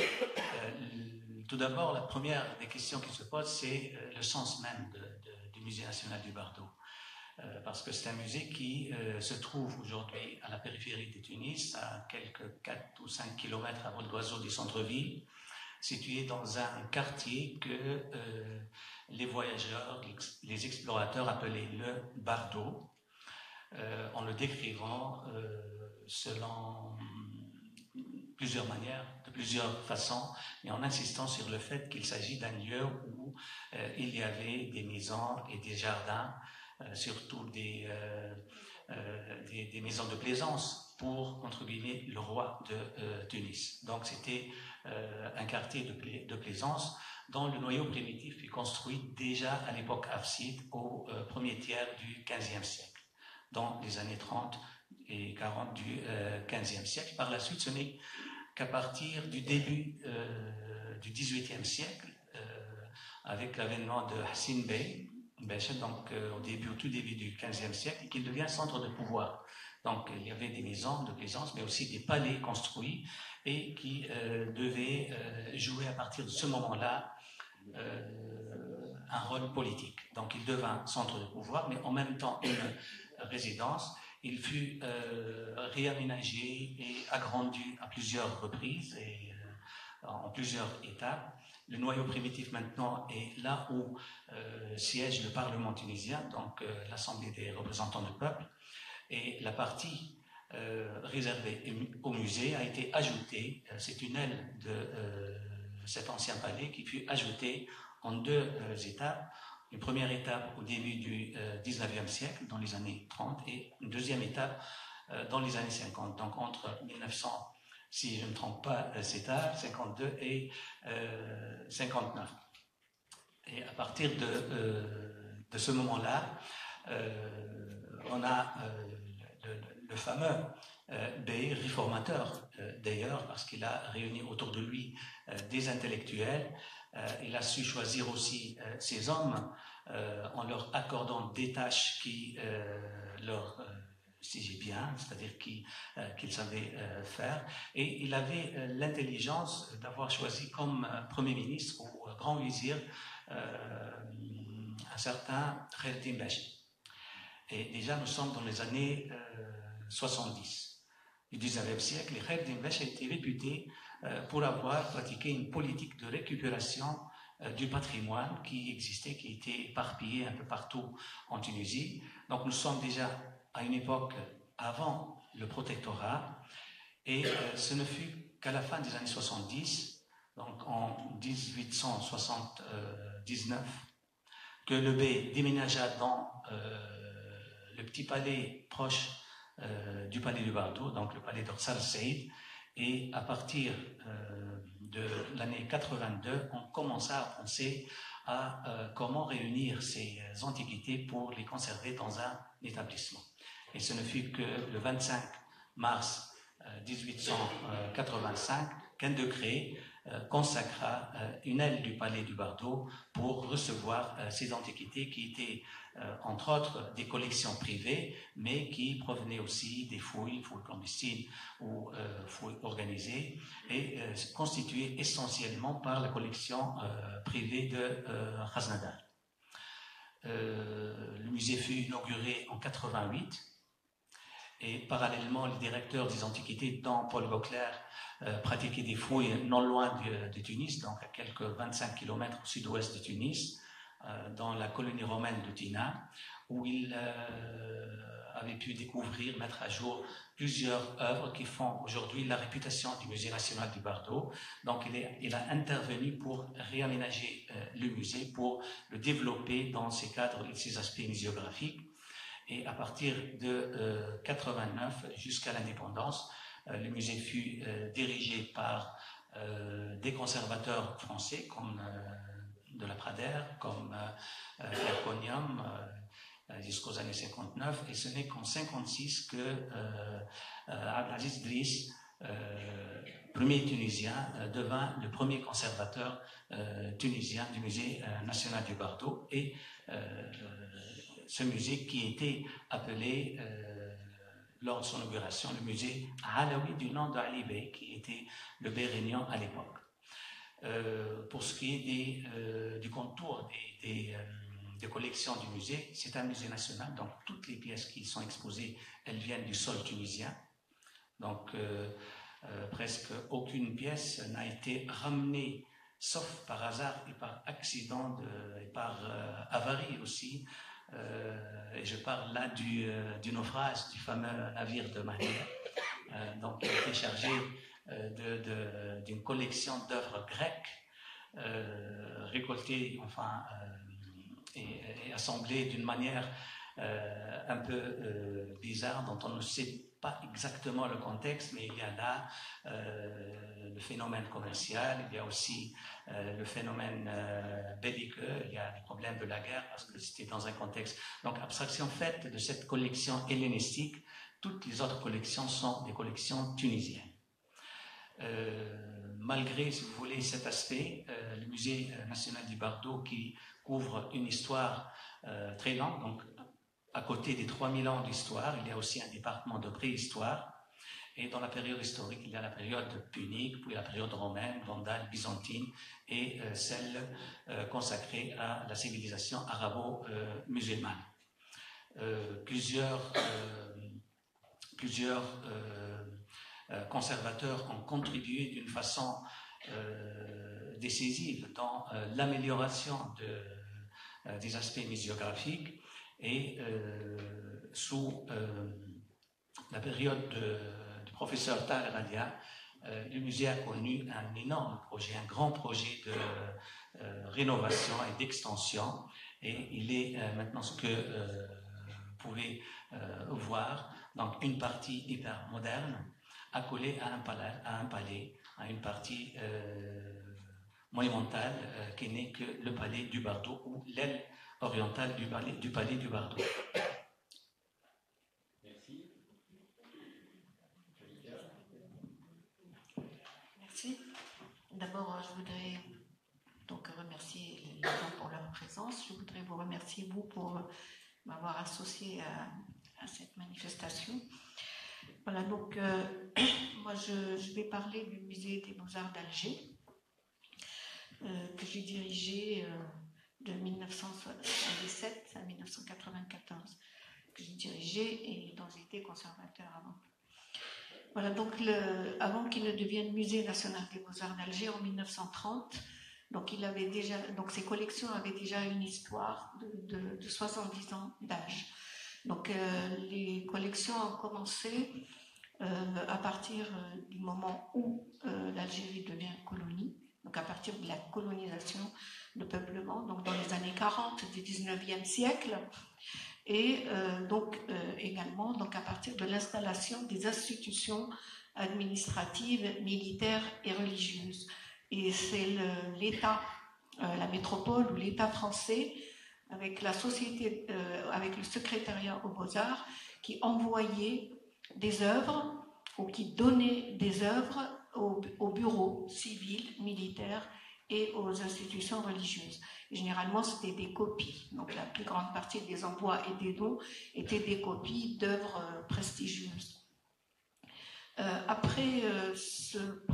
F: Tout d'abord, la première des questions qui se posent, c'est le sens même du musée national du Bardo. Parce que c'est un musée qui se trouve aujourd'hui à la périphérie de Tunis, à quelques 4 ou 5 kilomètres à vol d'oiseau du centre-ville, situé dans un quartier que les voyageurs, les explorateurs appelaient le Bardo, en le décrivant selon plusieurs manières, de plusieurs façons, mais en insistant sur le fait qu'il s'agit d'un lieu où il y avait des maisons et des jardins, surtout des des maisons de plaisance pour, entre guillemets, le roi de Tunis. Donc c'était un quartier de plaisance dont le noyau primitif est construit déjà à l'époque hafside au premier tiers du XVe siècle, dans les années 30 et 40 du XVe siècle. Par la suite, ce n'est qu'à partir du début du XVIIIe siècle, avec l'avènement de Hassin Bey, donc au tout début du XVe siècle, qu'il devient centre de pouvoir. Donc il y avait des maisons de plaisance, mais aussi des palais construits et qui devaient jouer à partir de ce moment-là un rôle politique. Donc il devint centre de pouvoir, mais en même temps une résidence. Il fut réaménagé et agrandi à plusieurs reprises et en plusieurs étapes. Le noyau primitif maintenant est là où siège le Parlement tunisien, donc l'Assemblée des représentants du peuple, et la partie réservée au musée a été ajoutée. C'est une aile de cet ancien palais qui fut ajoutée en deux étapes. Une première étape au début du 19e siècle, dans les années 30, et une deuxième étape dans les années 50, donc entre 1900, si je ne me trompe pas, c'est à 52 et 59. Et à partir de ce moment-là, on a le fameux Bey, réformateur d'ailleurs, parce qu'il a réuni autour de lui des intellectuels. Il a su choisir aussi ses hommes en leur accordant des tâches qui leur siégeaient bien, c'est-à-dire qu'ils savaient faire. Et il avait l'intelligence d'avoir choisi comme Premier ministre ou Grand Vizir un certain Khaireddin Bachi. Et déjà, nous sommes dans les années 70 du 19e siècle. Et Khaireddin Bachi a été réputé pour avoir pratiqué une politique de récupération du patrimoine qui existait, qui était éparpillé un peu partout en Tunisie. Donc nous sommes déjà à une époque avant le protectorat, et ce ne fut qu'à la fin des années 70, donc en 1879, que le bey déménagea dans le petit palais proche du palais du Bardo, donc le palais d'Orsal Saïd, et à partir de l'année 82, on commença à penser à comment réunir ces antiquités pour les conserver dans un établissement. Et ce ne fut que le 25 mars 1885 qu'un décret consacra une aile du palais du Bardo pour recevoir ces antiquités qui étaient entre autres des collections privées, mais qui provenaient aussi des fouilles clandestines ou fouilles organisées, et constituées essentiellement par la collection privée de Khaznadar. Le musée fut inauguré en 88, et parallèlement, le directeur des antiquités, dont Paul Beauclerc, pratiquait des fouilles non loin de Tunis, donc à quelques 25 km au sud-ouest de Tunis, dans la colonie romaine de Tina, où il avait pu découvrir, mettre à jour plusieurs œuvres qui font aujourd'hui la réputation du Musée national du Bardo. Donc il a intervenu pour réaménager le musée, pour le développer dans ses cadres et ses aspects muséographiques. Et à partir de 89 jusqu'à l'indépendance, le musée fut dirigé par des conservateurs français comme de la Pradère, comme Erconium, jusqu'aux années 59, et ce n'est qu'en 56 que Abdelaziz Driss, premier tunisien, devint le premier conservateur tunisien du musée national du Bardo, et ce musée qui était appelé lors de son inauguration le musée Alaoui du nom d'Ali Bey, qui était le bey régnant à l'époque. Pour ce qui est du contour des collections du musée, c'est un musée national, donc toutes les pièces qui sont exposées, elles viennent du sol tunisien. Donc presque aucune pièce n'a été ramenée, sauf par hasard et par accident et par avarie aussi. Et je parle là du naufrage du fameux navire de Mahdia, donc qui était chargé d'une collection d'œuvres grecques récoltées et assemblées d'une manière un peu bizarre, dont on ne sait pas exactement le contexte, mais il y a là le phénomène commercial, il y a aussi le phénomène belliqueux, il y a les problèmes de la guerre, parce que c'était dans un contexte. Donc, abstraction faite de cette collection hellénistique, toutes les autres collections sont des collections tunisiennes. Malgré, si vous voulez, cet aspect, le Musée national du Bardo, qui couvre une histoire très longue, donc à côté des 3000 ans d'histoire, il y a aussi un département de préhistoire, et dans la période historique, il y a la période punique, puis la période romaine, vandale, byzantine, et celle consacrée à la civilisation arabo-musulmane. Plusieurs conservateurs ont contribué d'une façon décisive dans l'amélioration des aspects muséographiques, et sous la période du professeur Tahir Radia, le musée a connu un énorme projet, un grand projet de rénovation et d'extension, et il est maintenant ce que vous pouvez voir, donc une partie hyper moderne, accolée à un palais, à une partie monumentale qui n'est que le palais du Bardo, ou l'aile orientale du palais du Bardo.
E: Merci.
G: Merci. D'abord, je voudrais donc remercier les gens pour leur présence. Je voudrais vous remercier, vous, pour m'avoir associé à cette manifestation. Voilà, donc moi je vais parler du musée des Beaux-Arts d'Alger, que j'ai dirigé de 1977 à 1994, que j'ai dirigé et dont j'étais conservateur avant. Voilà, donc avant qu'il ne devienne musée national des Beaux-Arts d'Alger en 1930, donc ses collections avaient déjà une histoire de 70 ans d'âge. Donc les collections ont commencé à partir du moment où l'Algérie devient colonie, donc à partir de la colonisation, de peuplement, donc dans les années 40 du 19e siècle, et également donc à partir de l'installation des institutions administratives, militaires et religieuses. Et c'est l'État, la métropole ou l'État français, avec la société, avec le secrétariat aux Beaux-Arts, qui envoyait des œuvres ou qui donnait des œuvres aux bureaux civils, militaires et aux institutions religieuses. Et généralement, c'était des copies. Donc la plus grande partie des envois et des dons étaient des copies d'œuvres prestigieuses. Après cette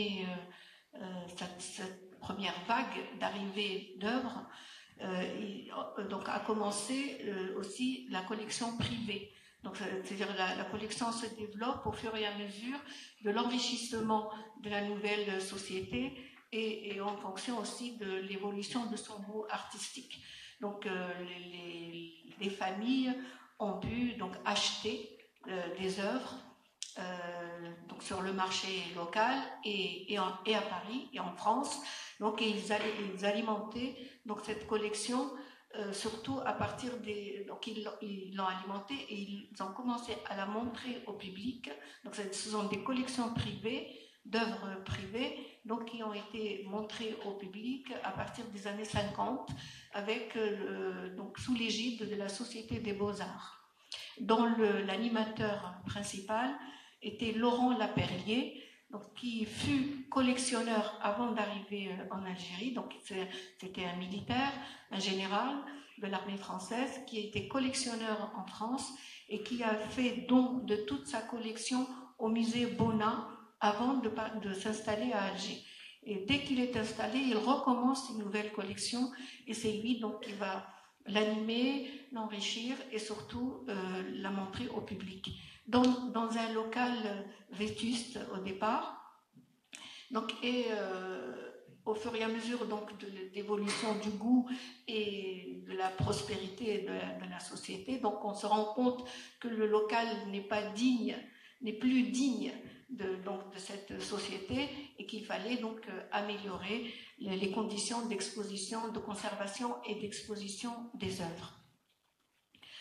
G: première vague d'arrivée d'œuvres, donc a commencé aussi la collection privée. Donc, c'est-à-dire la collection se développe au fur et à mesure de l'enrichissement de la nouvelle société et en fonction aussi de l'évolution de son goût artistique. Donc, les familles ont pu donc acheter des œuvres donc sur le marché local et à Paris et en France. Donc, ils alimentaient donc cette collection. Surtout à partir des... Donc ils l'ont alimentée et ils ont commencé à la montrer au public. Donc ce sont des collections privées, d'œuvres privées, donc qui ont été montrées au public à partir des années 50, avec, donc sous l'égide de la Société des Beaux-Arts, dont l'animateur principal était Laurent Laperrier, donc, qui fut collectionneur avant d'arriver en Algérie. Donc c'était un militaire, un général de l'armée française qui était collectionneur en France et qui a fait don de toute sa collection au musée Bonnat avant de s'installer à Alger. Et dès qu'il est installé, il recommence une nouvelle collection et c'est lui donc qui va l'animer, l'enrichir et surtout la montrer au public. Dans un local vétuste au départ. Donc, au fur et à mesure donc, de l'évolution du goût et de la prospérité de la société, donc on se rend compte que le local n'est plus digne de cette société et qu'il fallait donc améliorer les conditions d'exposition, de conservation et d'exposition des œuvres.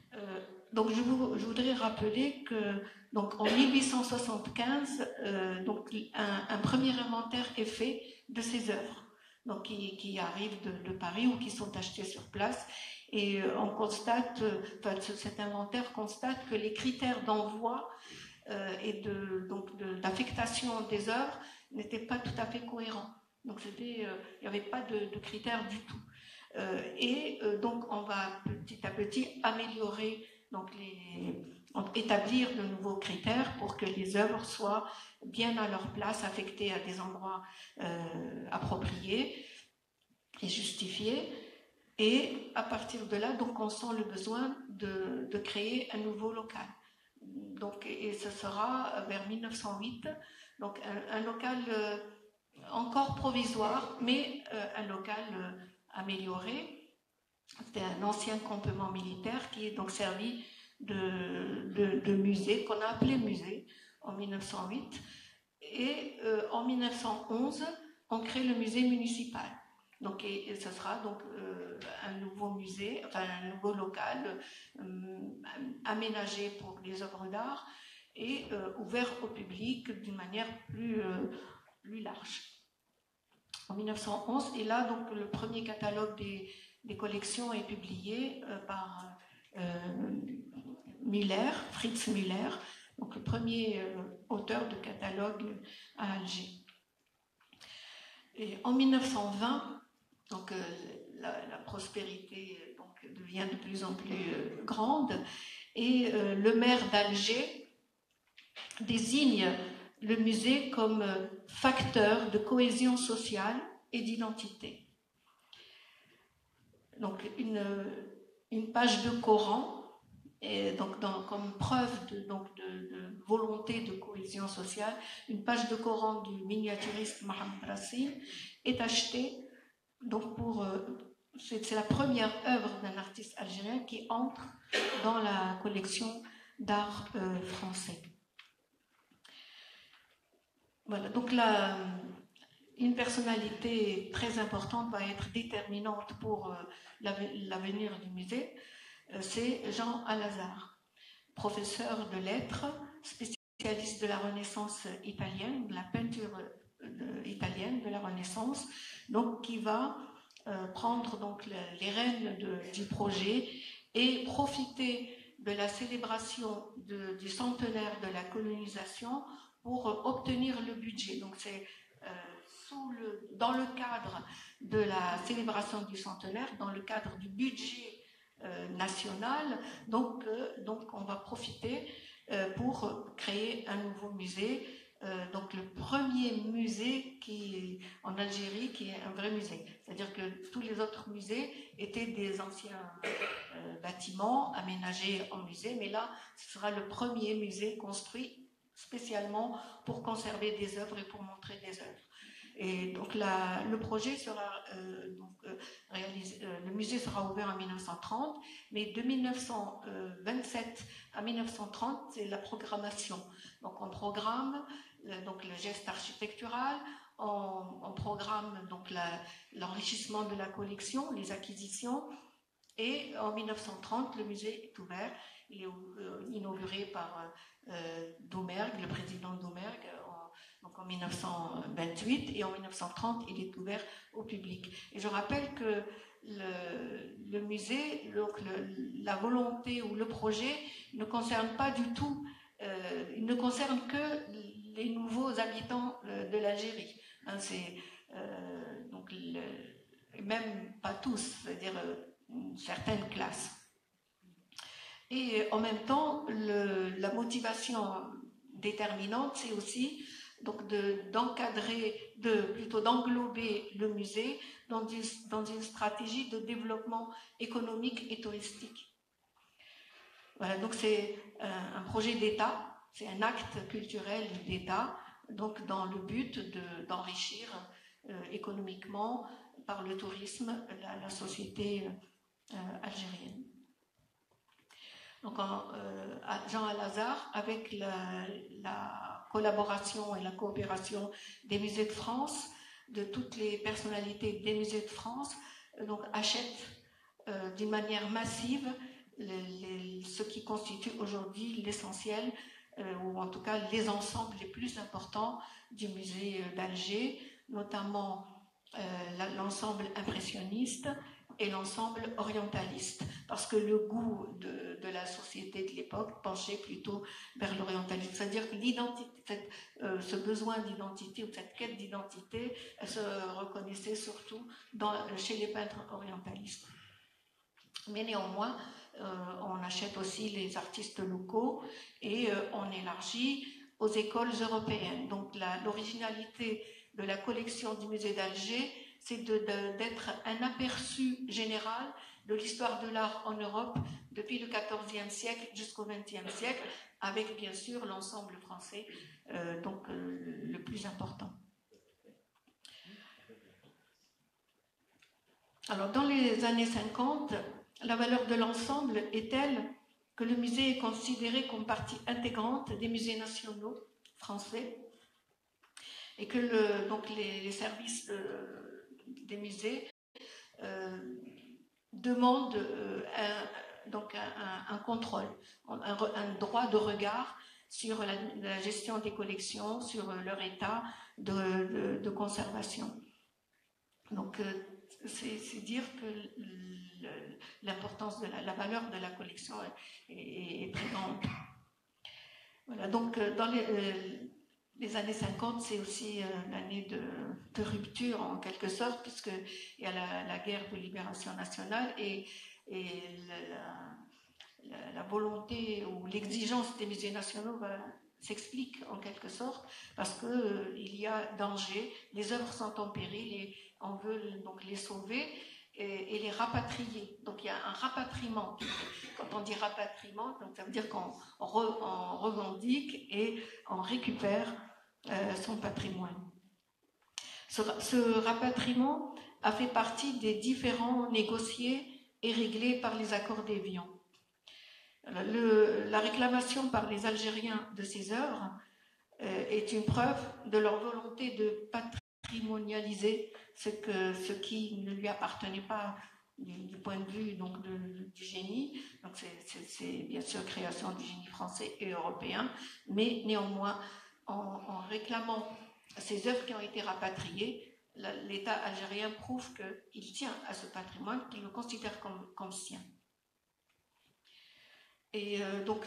G: Donc je voudrais rappeler que donc en 1875 donc un premier inventaire est fait de ces œuvres donc qui arrivent de Paris ou qui sont achetées sur place et on constate cet inventaire constate que les critères d'envoi et d'affectation des œuvres n'étaient pas tout à fait cohérents. Donc il n'y avait pas de critères du tout. Donc on va petit à petit améliorer donc établir de nouveaux critères pour que les œuvres soient bien à leur place, affectées à des endroits appropriés et justifiés. Et à partir de là, donc on sent le besoin de créer un nouveau local. Donc, et ce sera vers 1908, donc un local encore provisoire, mais un local amélioré. C'était un ancien campement militaire qui est donc servi de musée, qu'on a appelé musée en 1908. Et en 1911, on crée le musée municipal. Donc, et ce sera donc un nouveau musée, enfin un nouveau local aménagé pour les œuvres d'art et ouvert au public d'une manière plus large. En 1911, et là donc le premier catalogue des collections est publié par Müller, Fritz Müller, donc le premier auteur de catalogue à Alger. Et en 1920, donc la prospérité donc, devient de plus en plus grande et le maire d'Alger désigne le musée comme facteur de cohésion sociale et d'identité. Donc une page de Coran, et donc comme preuve de volonté de cohésion sociale, une page de Coran du miniaturiste Mohamed Racine est achetée. Donc c'est la première œuvre d'un artiste algérien qui entre dans la collection d'art français. Voilà, donc une personnalité très importante va être déterminante pour l'avenir du musée, c'est Jean Al-Azhar, professeur de lettres, spécialiste de la Renaissance italienne, de la peinture italienne de la Renaissance, donc qui va prendre donc les rênes du projet et profiter de la célébration du centenaire de la colonisation pour obtenir le budget. Donc c'est dans le cadre de la célébration du centenaire, dans le cadre du budget national, donc on va profiter pour créer un nouveau musée. Donc le premier musée en Algérie qui est un vrai musée. C'est-à-dire que tous les autres musées étaient des anciens bâtiments aménagés en musée, mais là, ce sera le premier musée construit spécialement pour conserver des œuvres et pour montrer des œuvres. Et donc le projet sera réalisé, le musée sera ouvert en 1930, mais de 1927 à 1930, c'est la programmation. Donc on programme donc le geste architectural, on programme donc l'enrichissement de la collection, les acquisitions, et en 1930, le musée est ouvert. Il est inauguré par Doumergue, le président Doumergue, donc en 1928, et en 1930, il est ouvert au public. Et je rappelle que le musée, donc la volonté ou le projet ne concerne pas du tout, il ne concerne que les nouveaux habitants de l'Algérie. Hein, donc même pas tous, c'est-à-dire certaines classes. Et en même temps, la motivation déterminante, c'est aussi donc d'englober le musée dans une stratégie de développement économique et touristique. Voilà, donc c'est un projet d'État, c'est un acte culturel d'État, donc dans le but d'enrichir économiquement par le tourisme la société algérienne. Donc Jean Al-Azhar, avec la collaboration et la coopération des musées de France, de toutes les personnalités des musées de France, donc achète d'une manière massive ce qui constitue aujourd'hui l'essentiel, ou en tout cas les ensembles les plus importants du musée d'Alger, notamment l'ensemble impressionniste et l'ensemble orientaliste, parce que le goût de la société de l'époque penchait plutôt vers l'orientalisme, c'est-à-dire que l'identité, ce besoin d'identité ou cette quête d'identité, elle se reconnaissait surtout chez les peintres orientalistes. Mais néanmoins, on achète aussi les artistes locaux et on élargit aux écoles européennes. Donc l'originalité de la collection du musée d'Alger, c'est d'être un aperçu général de l'histoire de l'art en Europe depuis le XIVe siècle jusqu'au XXe siècle, avec bien sûr l'ensemble français, le plus important. Alors dans les années 50, la valeur de l'ensemble est telle que le musée est considéré comme partie intégrante des musées nationaux français et que les services des musées demandent un contrôle, un droit de regard sur la gestion des collections, sur leur état de conservation. Donc, c'est dire que l'importance de la valeur de la collection est très grande. Voilà, donc dans les années 50, c'est aussi l'année de rupture en quelque sorte, puisqu'il y a la guerre de libération nationale et la volonté ou l'exigence des musées nationaux s'explique en quelque sorte parce qu'il y a danger, les œuvres sont en péril et on veut donc les sauver et les rapatrier. Donc il y a un rapatriement. Quand on dit rapatriement, donc ça veut dire qu'on revendique et on récupère son patrimoine. Ce rapatriement a fait partie des différents négociés et réglés par les accords d'Évian. La réclamation par les Algériens de ces œuvres est une preuve de leur volonté de patrimonialiser ce qui ne lui appartenait pas du point de vue donc, du génie. Donc c'est bien sûr création du génie français et européen, mais néanmoins, en réclamant ces œuvres qui ont été rapatriées, l'État algérien prouve qu'il tient à ce patrimoine, qu'il le considère comme sien. Et donc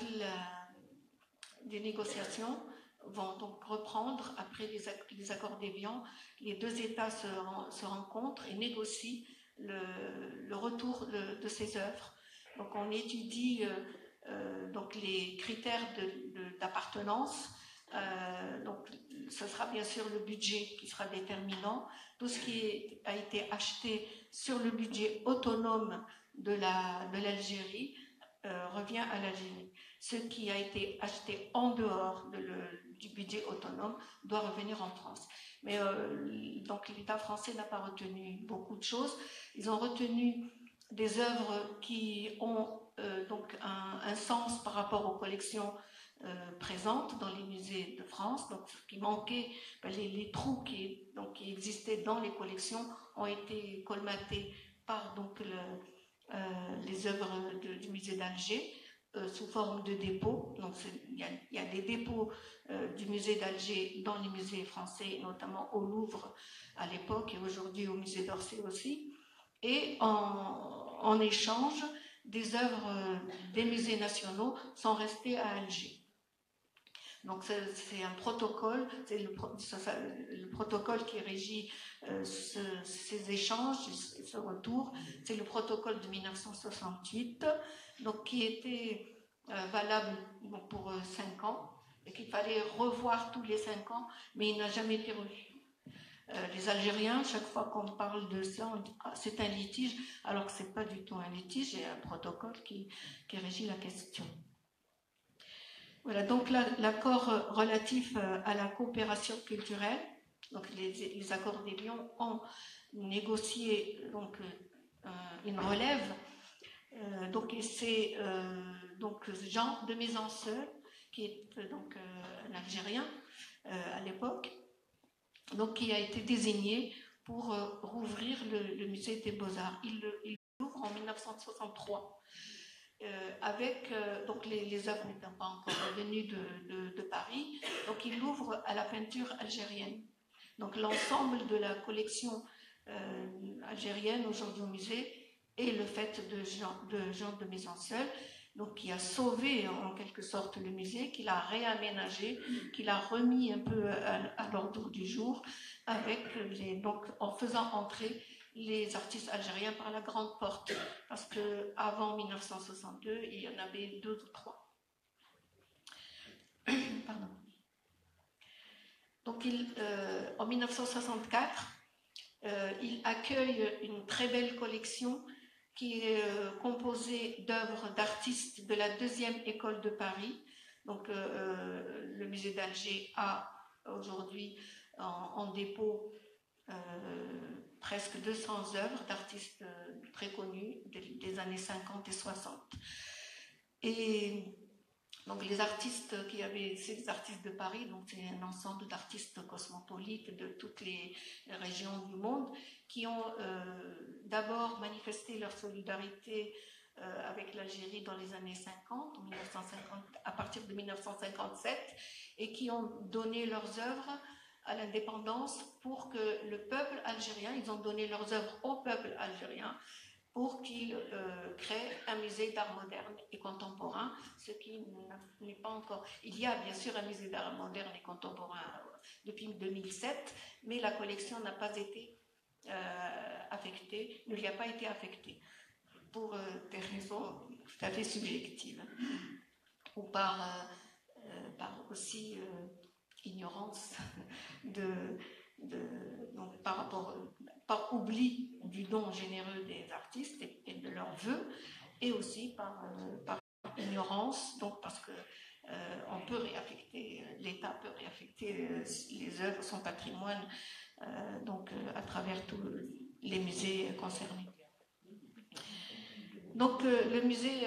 G: les négociations vont donc reprendre après les accords d'Évian. Les deux États se rencontrent et négocient le retour de ces œuvres. Donc on étudie donc les critères d'appartenance. Donc ce sera bien sûr le budget qui sera déterminant. Tout ce qui a été acheté sur le budget autonome de l'Algérie revient à l'Algérie. Ce qui a été acheté en dehors du budget autonome doit revenir en France. Mais donc l'État français n'a pas retenu beaucoup de choses. Ils ont retenu des œuvres qui ont donc un sens par rapport aux collections présentes dans les musées de France. Donc ce qui manquait, les trous qui existaient dans les collections ont été colmatés par donc les œuvres du musée d'Alger sous forme de dépôts. Donc il y a des dépôts du musée d'Alger dans les musées français, notamment au Louvre à l'époque et aujourd'hui au musée d'Orsay aussi. Et en échange, des œuvres des musées nationaux sont restées à Alger. Donc c'est un protocole, c'est le protocole qui régit ces échanges, ce retour. C'est le protocole de 1968, donc qui était valable pour 5 ans et qu'il fallait revoir tous les 5 ans, mais il n'a jamais été revu. Les Algériens, chaque fois qu'on parle de ça, on dit ah, c'est un litige, alors que c'est pas du tout un litige, c'est un protocole qui régit la question. Voilà, donc l'accord relatif à la coopération culturelle, donc les accords d'Évian ont négocié donc une relève. Donc c'est donc Jean de Mézenseul, qui est donc un Algérien à l'époque, donc qui a été désigné pour rouvrir le musée des Beaux-Arts. Il l'ouvre en 1963. avec donc les œuvres n'étant pas encore venues de Paris, donc il ouvre à la peinture algérienne. Donc l'ensemble de la collection algérienne aujourd'hui au musée est le fait de Jean de Mézenseul, donc qui a sauvé en quelque sorte le musée, qu'il a réaménagé, qu'il a remis un peu à l'ordre du jour, donc en faisant entrer les artistes algériens par la grande porte, parce qu'avant 1962, il y en avait 2 ou 3. Pardon. Donc en 1964, il accueille une très belle collection qui est composée d'œuvres d'artistes de la 2e école de Paris. Donc le musée d'Alger a aujourd'hui en dépôt presque 200 œuvres d'artistes très connus des années 50 et 60. Et donc les artistes c'est les artistes de Paris, donc c'est un ensemble d'artistes cosmopolites de toutes les régions du monde qui ont d'abord manifesté leur solidarité avec l'Algérie dans les années 50, à partir de 1957, et qui ont donné leurs œuvres à l'indépendance pour que le peuple algérien, ils ont donné leurs œuvres au peuple algérien pour qu'il crée un musée d'art moderne et contemporain, ce qui n'est pas encore... Il y a bien sûr un musée d'art moderne et contemporain depuis 2007, mais la collection n'a pas été affectée, ne lui a pas été affectée, pour des raisons tout à fait subjectives, ou par aussi ignorance donc par oubli du don généreux des artistes et de leurs vœux, et aussi par ignorance, donc parce que on peut réaffecter, l'État peut réaffecter les œuvres, son patrimoine, à travers tous les musées concernés. Donc le musée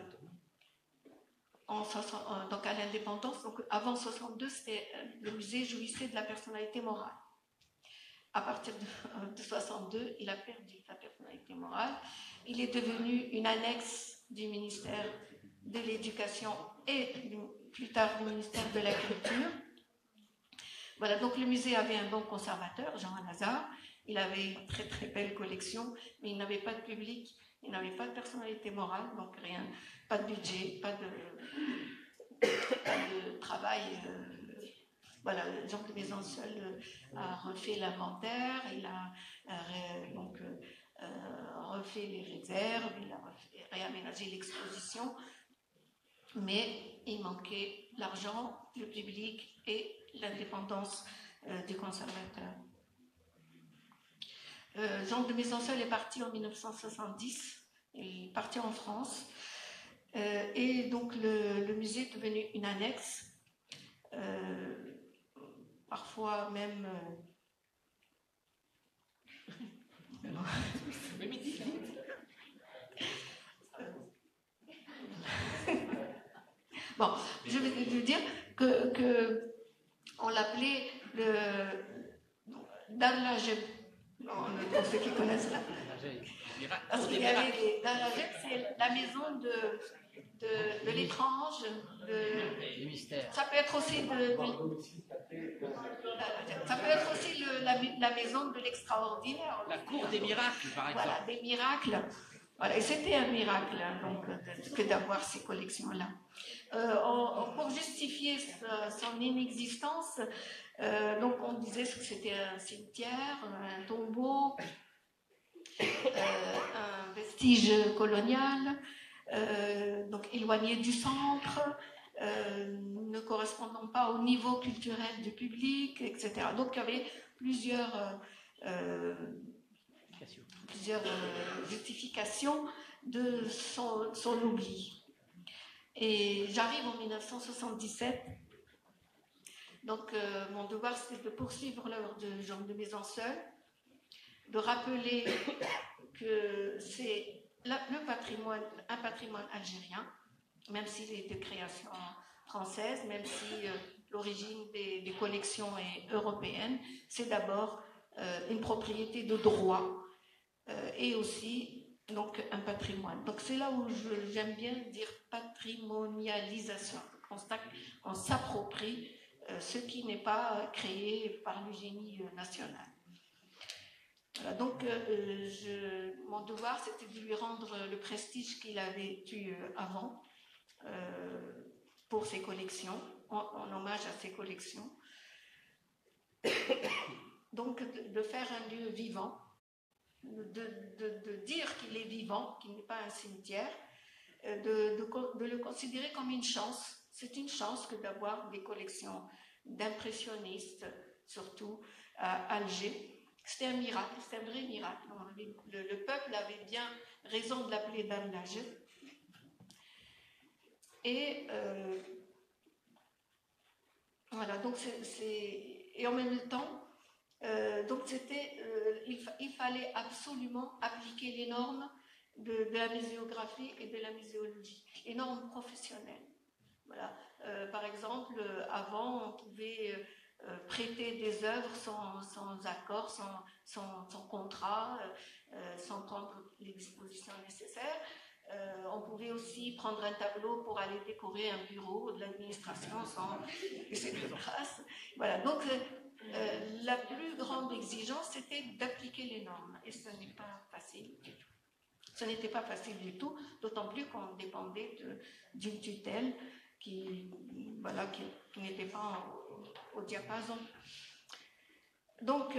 G: donc à l'indépendance, donc avant 62, le musée jouissait de la personnalité morale. À partir de 62, il a perdu sa personnalité morale. Il est devenu une annexe du ministère de l'Éducation et plus tard du ministère de la Culture. Voilà, donc le musée avait un bon conservateur, Jean Al-Azhar. Il avait une très très belle collection, mais il n'avait pas de public, il n'avait pas de personnalité morale, donc rien, pas de budget, pas de travail. Voilà, Jean de Mézenseul a refait l'inventaire, il a refait les réserves, il a réaménagé l'exposition, mais il manquait l'argent, le public et l'indépendance du conservateur. Jean de Mézenseul est parti en 1970, il est parti en France, et donc le musée est devenu une annexe, parfois même... Bon, je vais vous dire que on l'appelait Dar Lajeb, pour ceux qui connaissent là. Parce qu'il y avait Dar Lajeb, c'est la maison de l'étrange,
E: du mystère.
G: Ça peut être aussi la maison de l'extraordinaire.
E: La cour des miracles, par exemple.
G: Voilà, des miracles. Voilà, et c'était un miracle, donc, que d'avoir ces collections-là. Pour justifier son inexistence, donc on disait que c'était un cimetière, un tombeau, un vestige colonial, donc éloigné du centre, ne correspondant pas au niveau culturel du public, etc. Donc il y avait plusieurs justifications de son oubli. Et j'arrive en 1977, donc mon devoir c'est de poursuivre l'œuvre de Jean de Mézenseul, de rappeler que c'est un patrimoine algérien, même s'il est de création française, même si l'origine des collections est européenne, c'est d'abord une propriété de droit, et aussi donc un patrimoine. Donc c'est là où j'aime bien dire patrimonialisation. On s'approprie ce qui n'est pas créé par le génie national. Voilà, donc mon devoir, c'était de lui rendre le prestige qu'il avait eu avant pour ses collections, en hommage à ses collections. Donc de faire un lieu vivant, de dire qu'il est vivant, qu'il n'est pas un cimetière, de le considérer comme une chance. C'est une chance que d'avoir des collections d'impressionnistes, surtout à Alger. C'était un miracle, c'était un vrai miracle. Le peuple avait bien raison de l'appeler Dame d'Alger. Et voilà, donc et en même temps, donc il fallait absolument appliquer les normes de la muséographie et de la muséologie, les normes professionnelles. Voilà. Par exemple, avant, on pouvait prêter des œuvres sans accord, sans contrat, sans prendre les dispositions nécessaires. On pouvait aussi prendre un tableau pour aller décorer un bureau de l'administration sans laisser de traces. Voilà. Donc, la plus grande exigence, c'était d'appliquer les normes. Et ce n'est pas facile du tout. Ce n'était pas facile du tout, d'autant plus qu'on dépendait d'une tutelle qui n'était pas au diapason. Donc,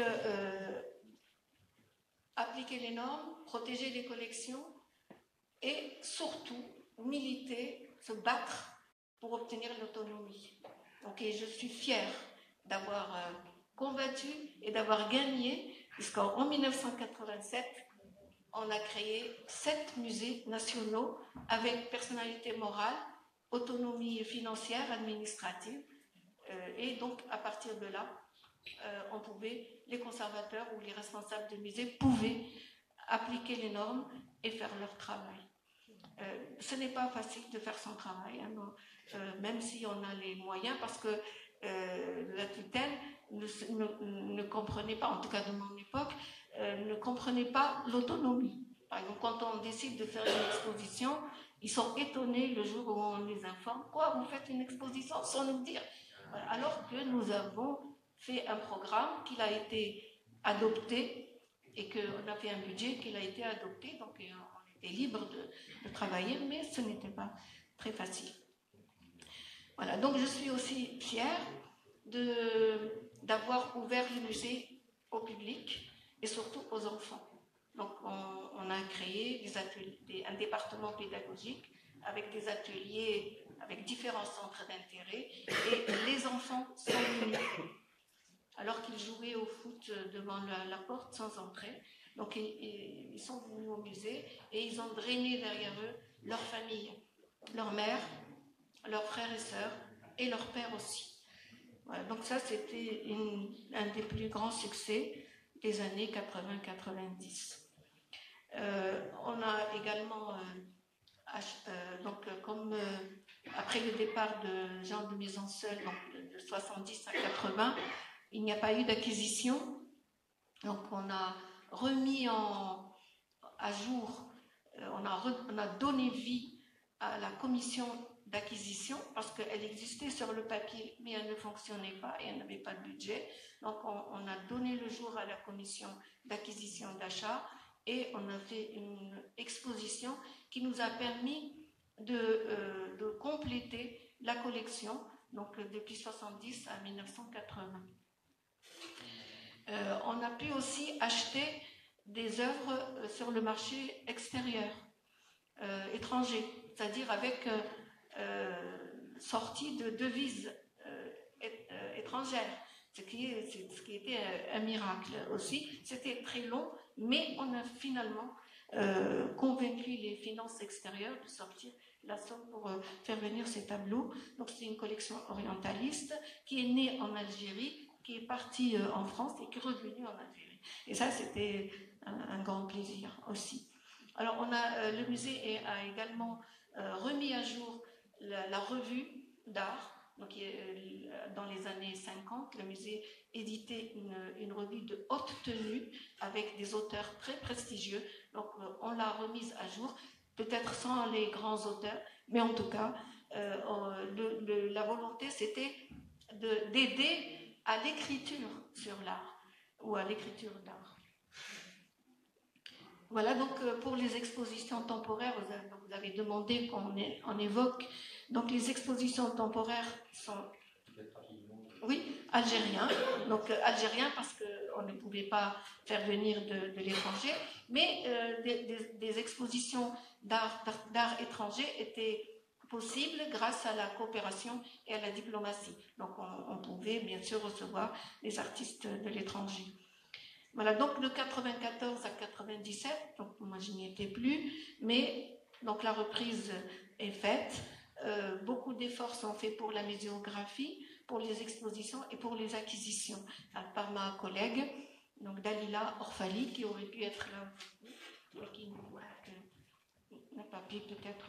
G: appliquer les normes, protéger les collections et surtout militer, se battre pour obtenir l'autonomie. Donc, et je suis fière d'avoir combattu et d'avoir gagné, puisqu'en 1987, on a créé 7 musées nationaux avec personnalité morale, autonomie financière, administrative, et donc à partir de là, les conservateurs ou les responsables de musées pouvaient appliquer les normes et faire leur travail. Ce n'est pas facile de faire son travail, hein, même si on a les moyens, parce que la tutelle ne comprenait pas, en tout cas de mon époque, ne comprenait pas l'autonomie. Par exemple, quand on décide de faire une exposition, ils sont étonnés le jour où on les informe. Quoi, vous faites une exposition sans nous dire? Alors que nous avons fait un programme qui a été adopté et qu'on a fait un budget qui a été adopté, donc on était libre de travailler, mais ce n'était pas très facile. Voilà, donc je suis aussi fière d'avoir ouvert le musée au public et surtout aux enfants. Donc on a créé un département pédagogique avec des ateliers, avec différents centres d'intérêt, et les enfants sont venus alors qu'ils jouaient au foot devant la porte sans entrée. Donc ils sont venus au musée et ils ont drainé derrière eux leur famille, leur mère, leurs frères et sœurs et leur père aussi. Voilà, donc ça, c'était un des plus grands succès des années 80-90. On a également, après le départ de Jean de Maisonseul, donc de 70 à 80, il n'y a pas eu d'acquisition. Donc on a remis à jour, on a donné vie à la commission d'acquisition parce qu'elle existait sur le papier, mais elle ne fonctionnait pas et elle n'avait pas de budget. Donc on a donné le jour à la commission d'acquisition d'achat et on a fait une exposition qui nous a permis de compléter la collection, donc depuis 70 à 1980. On a pu aussi acheter des œuvres sur le marché extérieur, étranger, c'est-à-dire avec sortie de devises étrangères, ce qui était un miracle aussi. C'était très long, mais on a finalement convaincu les finances extérieures de sortir la somme pour faire venir ces tableaux. Donc c'est une collection orientaliste qui est née en Algérie, qui est partie en France et qui est revenue en Algérie. Et ça, c'était un grand plaisir aussi. Alors le musée a également remis à jour la revue d'art Donc, dans les années 50, le musée éditait une revue de haute tenue avec des auteurs très prestigieux. Donc, on l'a remise à jour, peut-être sans les grands auteurs, mais en tout cas, la volonté, c'était d'aider à l'écriture sur l'art ou à l'écriture d'art. Voilà, donc pour les expositions temporaires, vous avez demandé qu'on évoque. Donc les expositions temporaires sont, oui, algériens. Donc algériens parce qu'on ne pouvait pas faire venir de l'étranger, mais des expositions d'art étranger étaient possibles grâce à la coopération et à la diplomatie. Donc on pouvait bien sûr recevoir des artistes de l'étranger. Voilà, donc de 94 à 97, donc moi je n'y étais plus, mais donc la reprise est faite. Beaucoup d'efforts sont faits pour la muséographie, pour les expositions et pour les acquisitions par ma collègue, donc Dalila Orfali, qui aurait pu être là, mais qui n'a pas pu peut-être.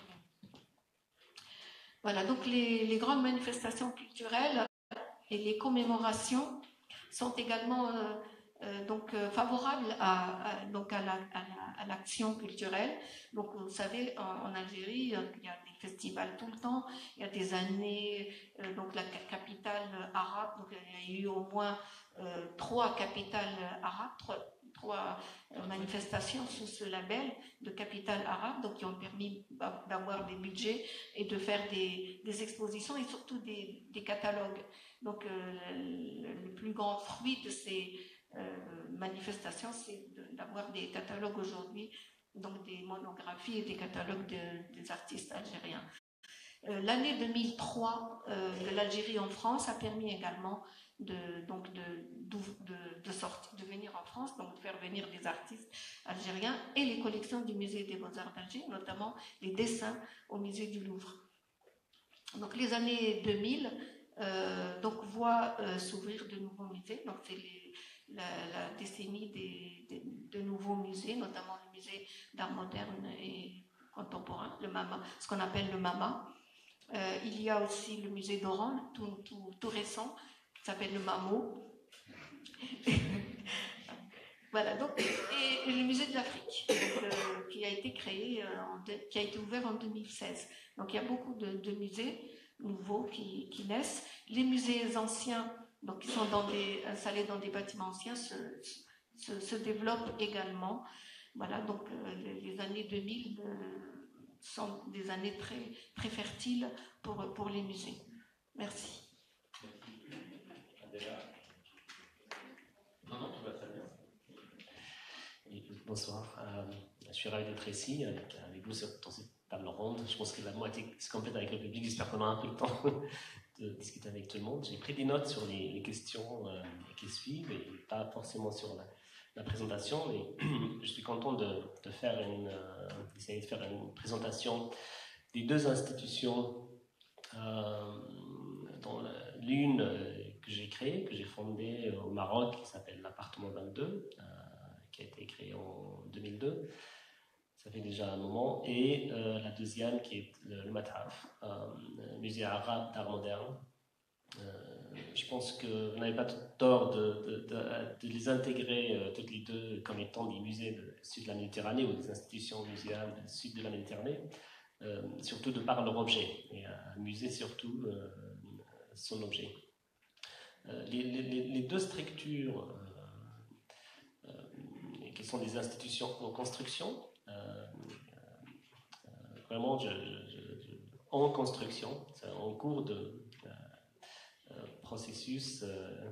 G: Voilà, donc les grandes manifestations culturelles et les commémorations sont également favorables à l'action culturelle. Donc vous savez, en Algérie, il y a des festivals tout le temps, il y a des années, donc la capitale arabe, donc il y a eu au moins 3 capitales arabes, trois manifestations sous ce label de capitale arabe, donc qui ont permis d'avoir des budgets et de faire des expositions et surtout des catalogues. Donc le plus grand fruit de ces manifestations, c'est d'avoir des catalogues aujourd'hui, donc des monographies et des catalogues des artistes algériens. L'année 2003 de l'Algérie en France a permis également de venir en France, donc de faire venir des artistes algériens et les collections du musée des Beaux-Arts d'Alger, notamment les dessins au musée du Louvre. Donc les années 2000 voient s'ouvrir de nouveaux musées, donc c'est la décennie de nouveaux musées, notamment le musée d'art moderne et contemporain, le MAMA, ce qu'on appelle le MAMA. Il y a aussi le musée d'Oran, tout récent, qui s'appelle le MAMO. Voilà, donc, et le musée de l'Afrique, qui a été créé, qui a été ouvert en 2016. Donc il y a beaucoup de musées nouveaux qui naissent. Les musées anciens, donc qui sont installés dans des bâtiments anciens, se développent également. Voilà, donc les années 2000 sont des années très, très fertiles pour les musées. Merci.
H: Bonsoir, je suis ravi d'être ici avec vous dans cette table ronde. Je pense que la moitié se complète avec le public. J'espère qu'on aura un peu le temps de discuter avec tout le monde. J'ai pris des notes sur les questions qui suivent et pas forcément sur la présentation, mais je suis content d'essayer de faire une présentation des 2 institutions, dont l'une que j'ai créée, que j'ai fondée au Maroc, qui s'appelle l'Appartement 22, qui a été créée en 2002. Ça fait déjà un moment. Et la deuxième, qui est le Mathaf, musée arabe d'art moderne. Je pense que vous n'avez pas tort de les intégrer toutes les deux comme étant des musées du sud de la Méditerranée ou des institutions muséales du sud de la Méditerranée, surtout de par leur objet, et un musée surtout son objet. Les 2 structures qui sont des institutions en construction, vraiment en construction, en cours de processus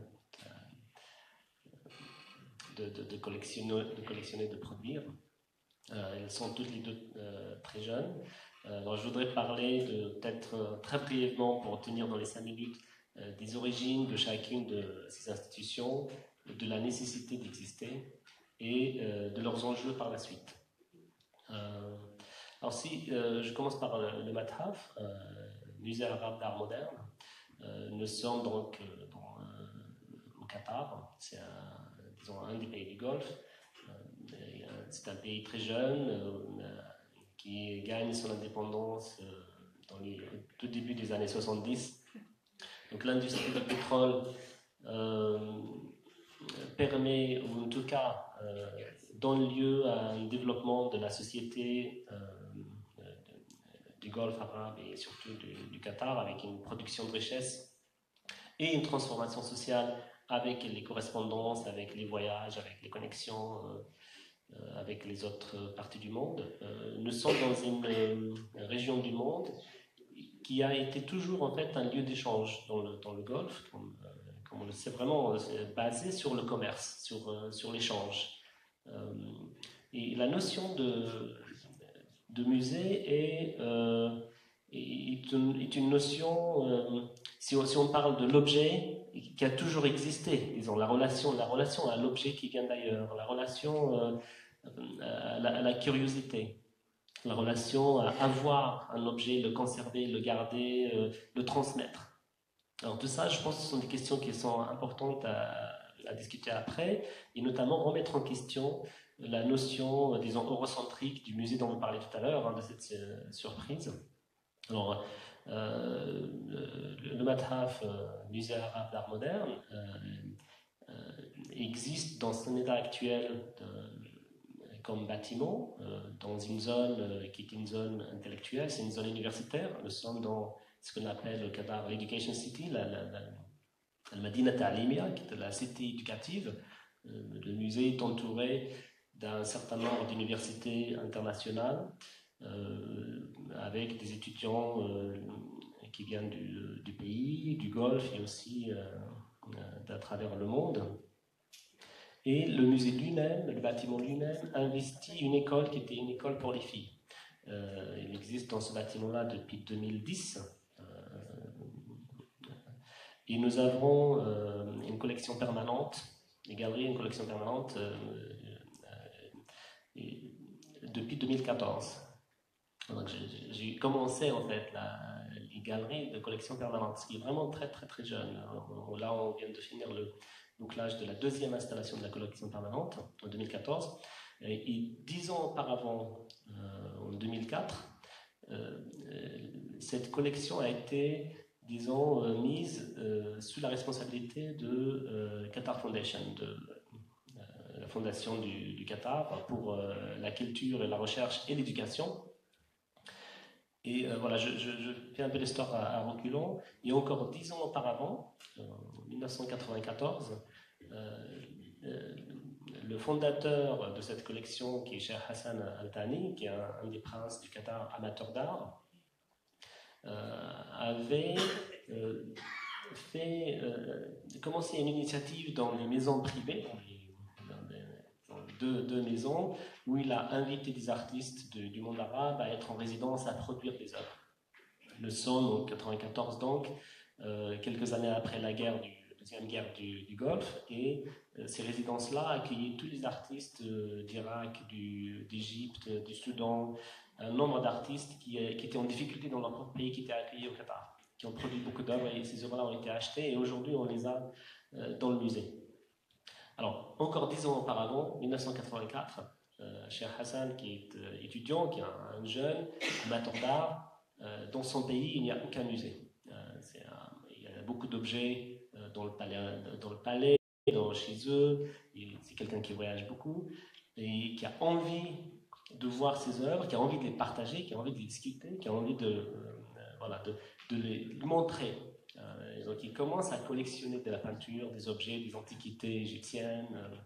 H: de collectionner, de produire. Elles sont toutes les 2 très jeunes. Alors je voudrais parler peut-être très brièvement, pour tenir dans les 5 minutes, des origines de chacune de ces institutions, de la nécessité d'exister et de leurs enjeux par la suite. Alors si je commence par le Mathaf, musée arabe d'art moderne, nous sommes donc au Qatar, c'est un des pays du Golfe. C'est un pays très jeune qui gagne son indépendance au tout début des années 70. Donc l'industrie du pétrole permet, ou en tout cas donne lieu à un développement de la société du Golfe arabe et surtout du Qatar, avec une production de richesse et une transformation sociale avec les correspondances, avec les voyages, avec les connexions avec les autres parties du monde. Nous sommes dans une région du monde qui a été toujours en fait un lieu d'échange dans le Golfe, comme on le sait, vraiment basé sur le commerce, sur l'échange. Et la notion de musée est une notion, si on parle de l'objet, qui a toujours existé, disons, la relation à l'objet qui vient d'ailleurs, la relation à la curiosité, la relation à avoir un objet, le conserver, le garder, le transmettre. Alors tout ça, je pense que ce sont des questions qui sont importantes à discuter après, et notamment remettre en question la notion, disons, eurocentrique du musée dont on parlait tout à l'heure, de cette surprise. Alors, le Mathaf, musée arabe d'art moderne, existe dans son état actuel comme bâtiment, dans une zone qui est une zone intellectuelle, c'est une zone universitaire. Nous sommes dans ce qu'on appelle le Qatar Education City, la Madina Ta'limia, qui est la cité éducative. Le musée est entouré d'un certain nombre d'universités internationales, avec des étudiants qui viennent du pays, du Golfe et aussi d'à travers le monde. Et le musée lui-même, le bâtiment lui-même, investit une école qui était une école pour les filles. Il existe dans ce bâtiment-là depuis 2010. Et nous avons une collection permanente, les galeries, une collection permanente depuis 2014. Donc j'ai commencé en fait les galeries de collection permanente, ce qui est vraiment très très très jeune. Là, on vient de finir le bouclage de la deuxième installation de la collection permanente en 2014. Et 10 ans auparavant, en 2004, cette collection a été, disons, mise sous la responsabilité de Qatar Foundation, de la fondation du Qatar pour la culture et la recherche et l'éducation. Et voilà, je fais un peu l'histoire à reculons. Et encore 10 ans auparavant, en 1994, le fondateur de cette collection, qui est Cheikh Hassan Al Thani, qui est un des princes du Qatar amateur d'art, avait commencé une initiative dans les maisons privées, dans deux maisons, où il a invité des artistes du monde arabe à être en résidence, à produire des œuvres. Nous sommes en 1994 donc, quelques années après la deuxième guerre du Golfe, et ces résidences-là accueillaient tous les artistes d'Irak, d'Égypte, du Soudan, un nombre d'artistes qui étaient en difficulté dans leur propre pays, qui étaient accueillis au Qatar, qui ont produit beaucoup d'œuvres, et ces œuvres-là ont été achetées, et aujourd'hui on les a dans le musée. Alors, encore 10 ans auparavant, 1984, Cheikh Hassan, qui est étudiant, qui est un jeune amateur d'art, dans son pays, il n'y a aucun musée. Il y a beaucoup d'objets dans le palais, chez eux. C'est quelqu'un qui voyage beaucoup et qui a envie de voir ses œuvres, qui a envie de les partager, qui a envie de les discuter, qui a envie de les montrer. Donc il commence à collectionner de la peinture, des objets, des antiquités égyptiennes.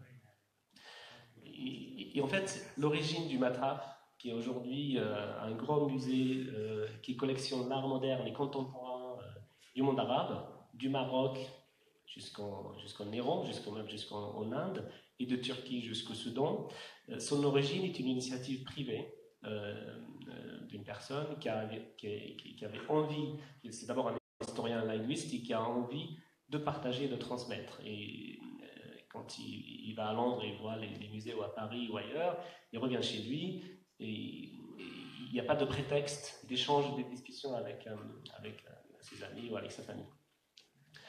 H: Et en fait, l'origine du Mathaf, qui est aujourd'hui un grand musée qui collectionne l'art moderne et contemporain du monde arabe, du Maroc jusqu'en Iran, jusqu'en Inde, et de Turquie jusqu'au Soudan. Son origine est une initiative privée d'une personne qui avait envie, c'est d'abord un historien linguiste, qui a envie de partager, de transmettre. Et quand il va à Londres et voit les musées, ou à Paris ou ailleurs, il revient chez lui et il n'y a pas de prétexte d'échange, de discussion avec ses amis ou avec sa famille.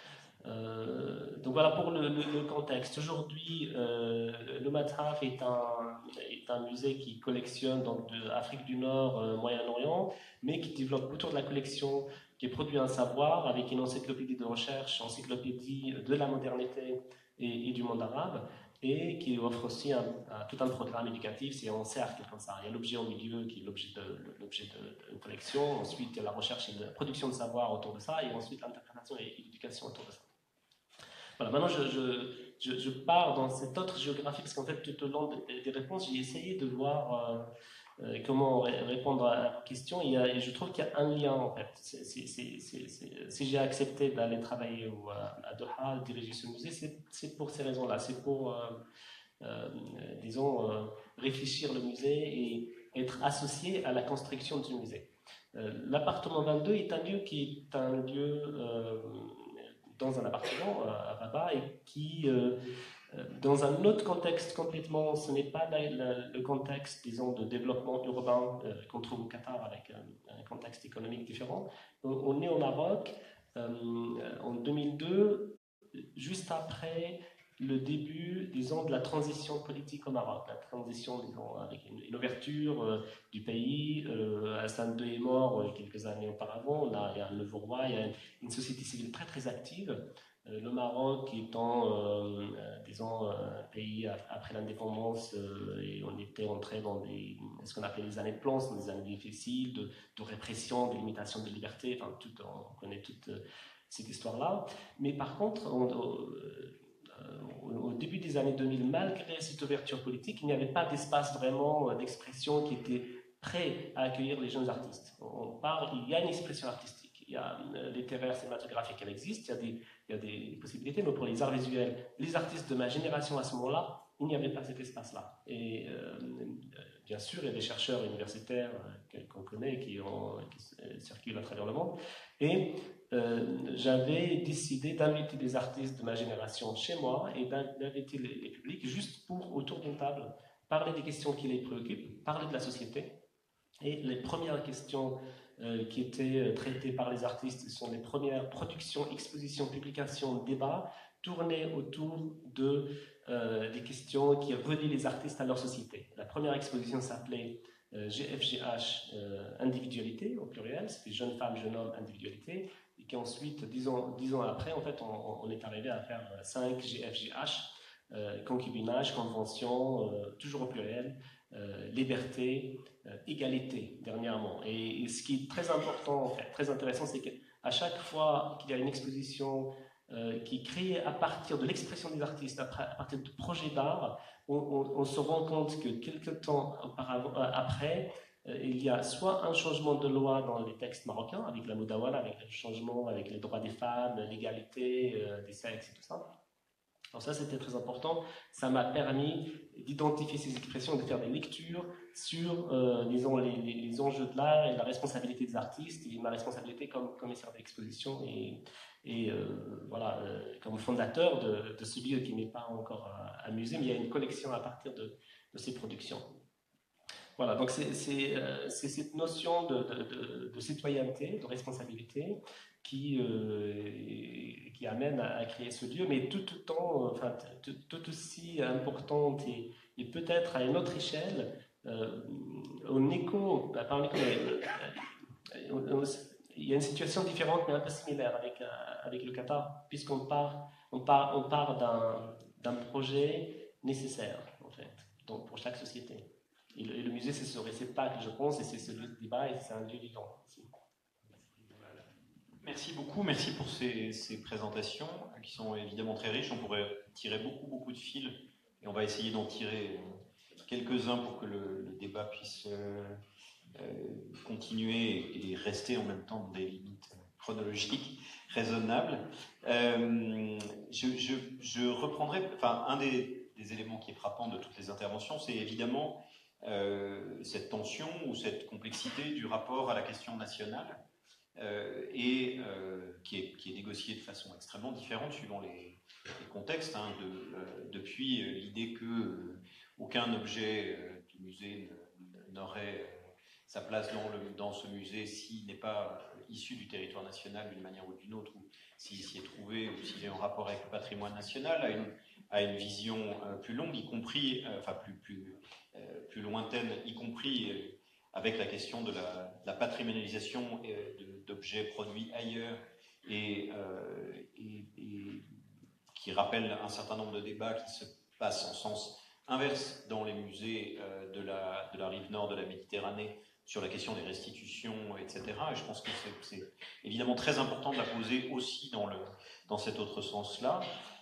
H: Donc voilà pour le contexte. Aujourd'hui, le Mathaf est un musée qui collectionne donc de Afrique du Nord, Moyen-Orient, mais qui développe autour de la collection, qui produit un savoir avec une encyclopédie de recherche, encyclopédie de la modernité et du monde arabe, et qui offre aussi tout un programme éducatif. C'est en cercle comme ça. Il y a l'objet au milieu qui est l'objet d'une collection, ensuite il y a la recherche et la production de savoir autour de ça, et ensuite l'interprétation et l'éducation autour de ça. Voilà, maintenant je pars dans cette autre géographie, parce qu'en fait tout au long des réponses, j'ai essayé de voir comment répondre à la question, et je trouve qu'il y a un lien en fait. Si j'ai accepté d'aller travailler à Doha, diriger ce musée, c'est pour ces raisons-là, c'est pour, disons, réfléchir le musée et être associé à la construction du musée. L'appartement 22 est un lieu qui est un lieu dans un appartement à Rabat, et qui, dans un autre contexte complètement, ce n'est pas le contexte, disons, de développement urbain qu'on trouve au Qatar, avec un contexte économique différent. On est au Maroc en 2002, juste après le début, disons, de la transition politique au Maroc, la transition, disons, avec une ouverture du pays. Hassan II est mort quelques années auparavant. Là, il y a un nouveau roi, il y a une société civile très très active. Le Maroc étant, disons, un pays après l'indépendance, et on était entré dans ce qu'on appelle les années de plomb, des années difficiles, de répression, de limitation de liberté, enfin, on connaît toute cette histoire-là. Mais par contre, au début des années 2000, malgré cette ouverture politique, il n'y avait pas d'espace vraiment d'expression qui était prêt à accueillir les jeunes artistes. Il y a une expression artistique, il y a littéraire, cinématographique, elle existe, il y a des possibilités, mais pour les arts visuels, les artistes de ma génération à ce moment-là, il n'y avait pas cet espace-là. Et bien sûr, il y a des chercheurs universitaires qu'on connaît qui circulent à travers le monde. Et j'avais décidé d'inviter des artistes de ma génération chez moi et d'inviter les publics juste pour, autour d'une table, parler des questions qui les préoccupent, parler de la société. Et les premières questions qui étaient traitées par les artistes sont les premières productions, expositions, publications, débats tournaient autour des questions qui relient les artistes à leur société. La première exposition s'appelait GFGH, individualité au pluriel, c'était jeune femme, jeune homme, individualité, et qu'ensuite, 10 ans après, en fait, on est arrivé à faire 5 GFGH, concubinage, convention, toujours au pluriel, liberté, égalité, dernièrement. Et ce qui est très important, en fait, très intéressant, c'est qu'à chaque fois qu'il y a une exposition qui est créée à partir de l'expression des artistes, à partir de projets d'art, on se rend compte que quelques temps après, il y a soit un changement de loi dans les textes marocains, avec la Moudawala, avec le changement, avec les droits des femmes, l'égalité des sexes et tout ça. Alors ça, c'était très important. Ça m'a permis d'identifier ces expressions, de faire des lectures sur, disons, les enjeux de l'art et la responsabilité des artistes, et ma responsabilité comme commissaire d'exposition et voilà, comme fondateur de ce lieu qui n'est pas encore un musée, mais il y a une collection à partir de ces productions. Voilà, donc c'est cette notion de citoyenneté, de responsabilité qui amène à créer ce lieu, mais tout aussi importante et peut-être à une autre échelle, en écho, pas en écho, mais il y a une situation différente mais un peu similaire avec le Qatar, puisqu'on part d'un projet nécessaire, en fait, donc pour chaque société. Et le musée, c'est ce réceptacle, je pense, et c'est ce lieu de débat, et c'est un lieu vivant aussi.
B: Merci beaucoup, merci pour ces présentations qui sont évidemment très riches. On pourrait tirer beaucoup de fils, et on va essayer d'en tirer quelques-uns pour que le débat puisse continuer et rester en même temps dans des limites chronologiques raisonnables. Je reprendrai, enfin, un des éléments qui est frappant de toutes les interventions, c'est évidemment cette tension ou cette complexité du rapport à la question nationale, et qui est négociée de façon extrêmement différente suivant les contextes, hein, depuis l'idée que aucun objet du musée n'aurait sa place dans ce musée s'il n'est pas issu du territoire national d'une manière ou d'une autre, ou s'il s'y est trouvé, ou s'il est en rapport avec le patrimoine national, à une vision plus longue, y compris, plus lointaine, y compris avec la question de la patrimonialisation d'objets produits ailleurs, et qui rappelle un certain nombre de débats qui se passent en sens inverse dans les musées de la rive nord de la Méditerranée sur la question des restitutions, etc. Et je pense que c'est évidemment très important de la poser aussi dans cet autre sens-là.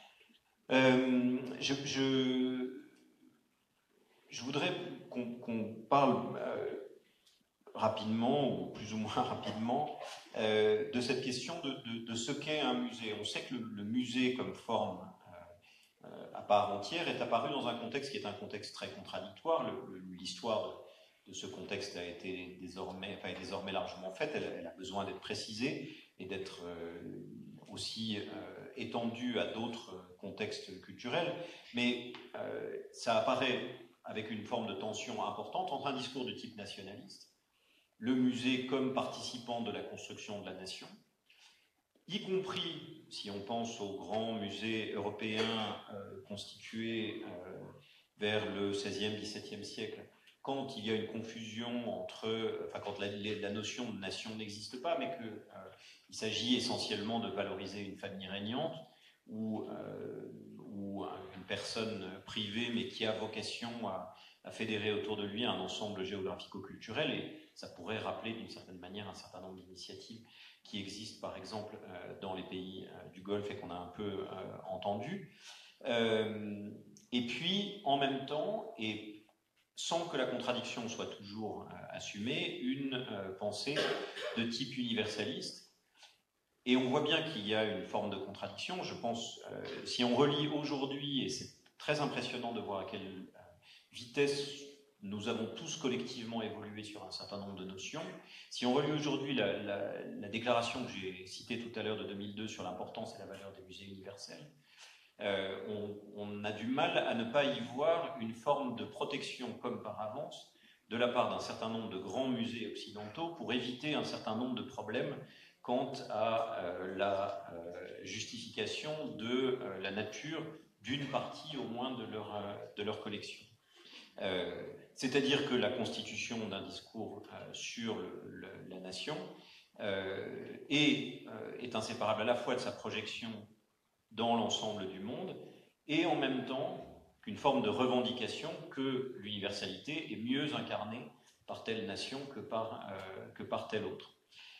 B: Je voudrais qu'on parle rapidement, ou plus ou moins rapidement, de cette question de ce qu'est un musée. On sait que le musée comme forme à part entière est apparu dans un contexte qui est un contexte très contradictoire. L'histoire de ce contexte a été désormais largement faite. Elle a besoin d'être précisée et d'être aussi étendue à d'autres contextes culturels. Mais ça apparaît avec une forme de tension importante entre un discours de type nationaliste, le musée comme participant de la construction de la nation, y compris si on pense aux grands musées européens constitués vers le XVIe, XVIIe siècle, quand il y a une confusion quand la notion de nation n'existe pas, mais qu'il s'agit essentiellement de valoriser une famille régnante ou une personne privée, mais qui a vocation à fédérer autour de lui un ensemble géographico-culturel, et ça pourrait rappeler d'une certaine manière un certain nombre d'initiatives qui existent par exemple dans les pays du Golfe et qu'on a un peu entendu. Et puis en même temps, et sans que la contradiction soit toujours assumée, une pensée de type universaliste. Et on voit bien qu'il y a une forme de contradiction. Je pense, si on relit aujourd'hui, et c'est très impressionnant de voir à quelle vitesse nous avons tous collectivement évolué sur un certain nombre de notions. Si on relit aujourd'hui la déclaration que j'ai citée tout à l'heure de 2002 sur l'importance et la valeur des musées universels, on a du mal à ne pas y voir une forme de protection comme par avance de la part d'un certain nombre de grands musées occidentaux pour éviter un certain nombre de problèmes quant à la justification de la nature d'une partie au moins de leur collection. C'est-à-dire que la constitution d'un discours sur la nation est inséparable à la fois de sa projection dans l'ensemble du monde et en même temps qu'une forme de revendication que l'universalité est mieux incarnée par telle nation que par telle autre.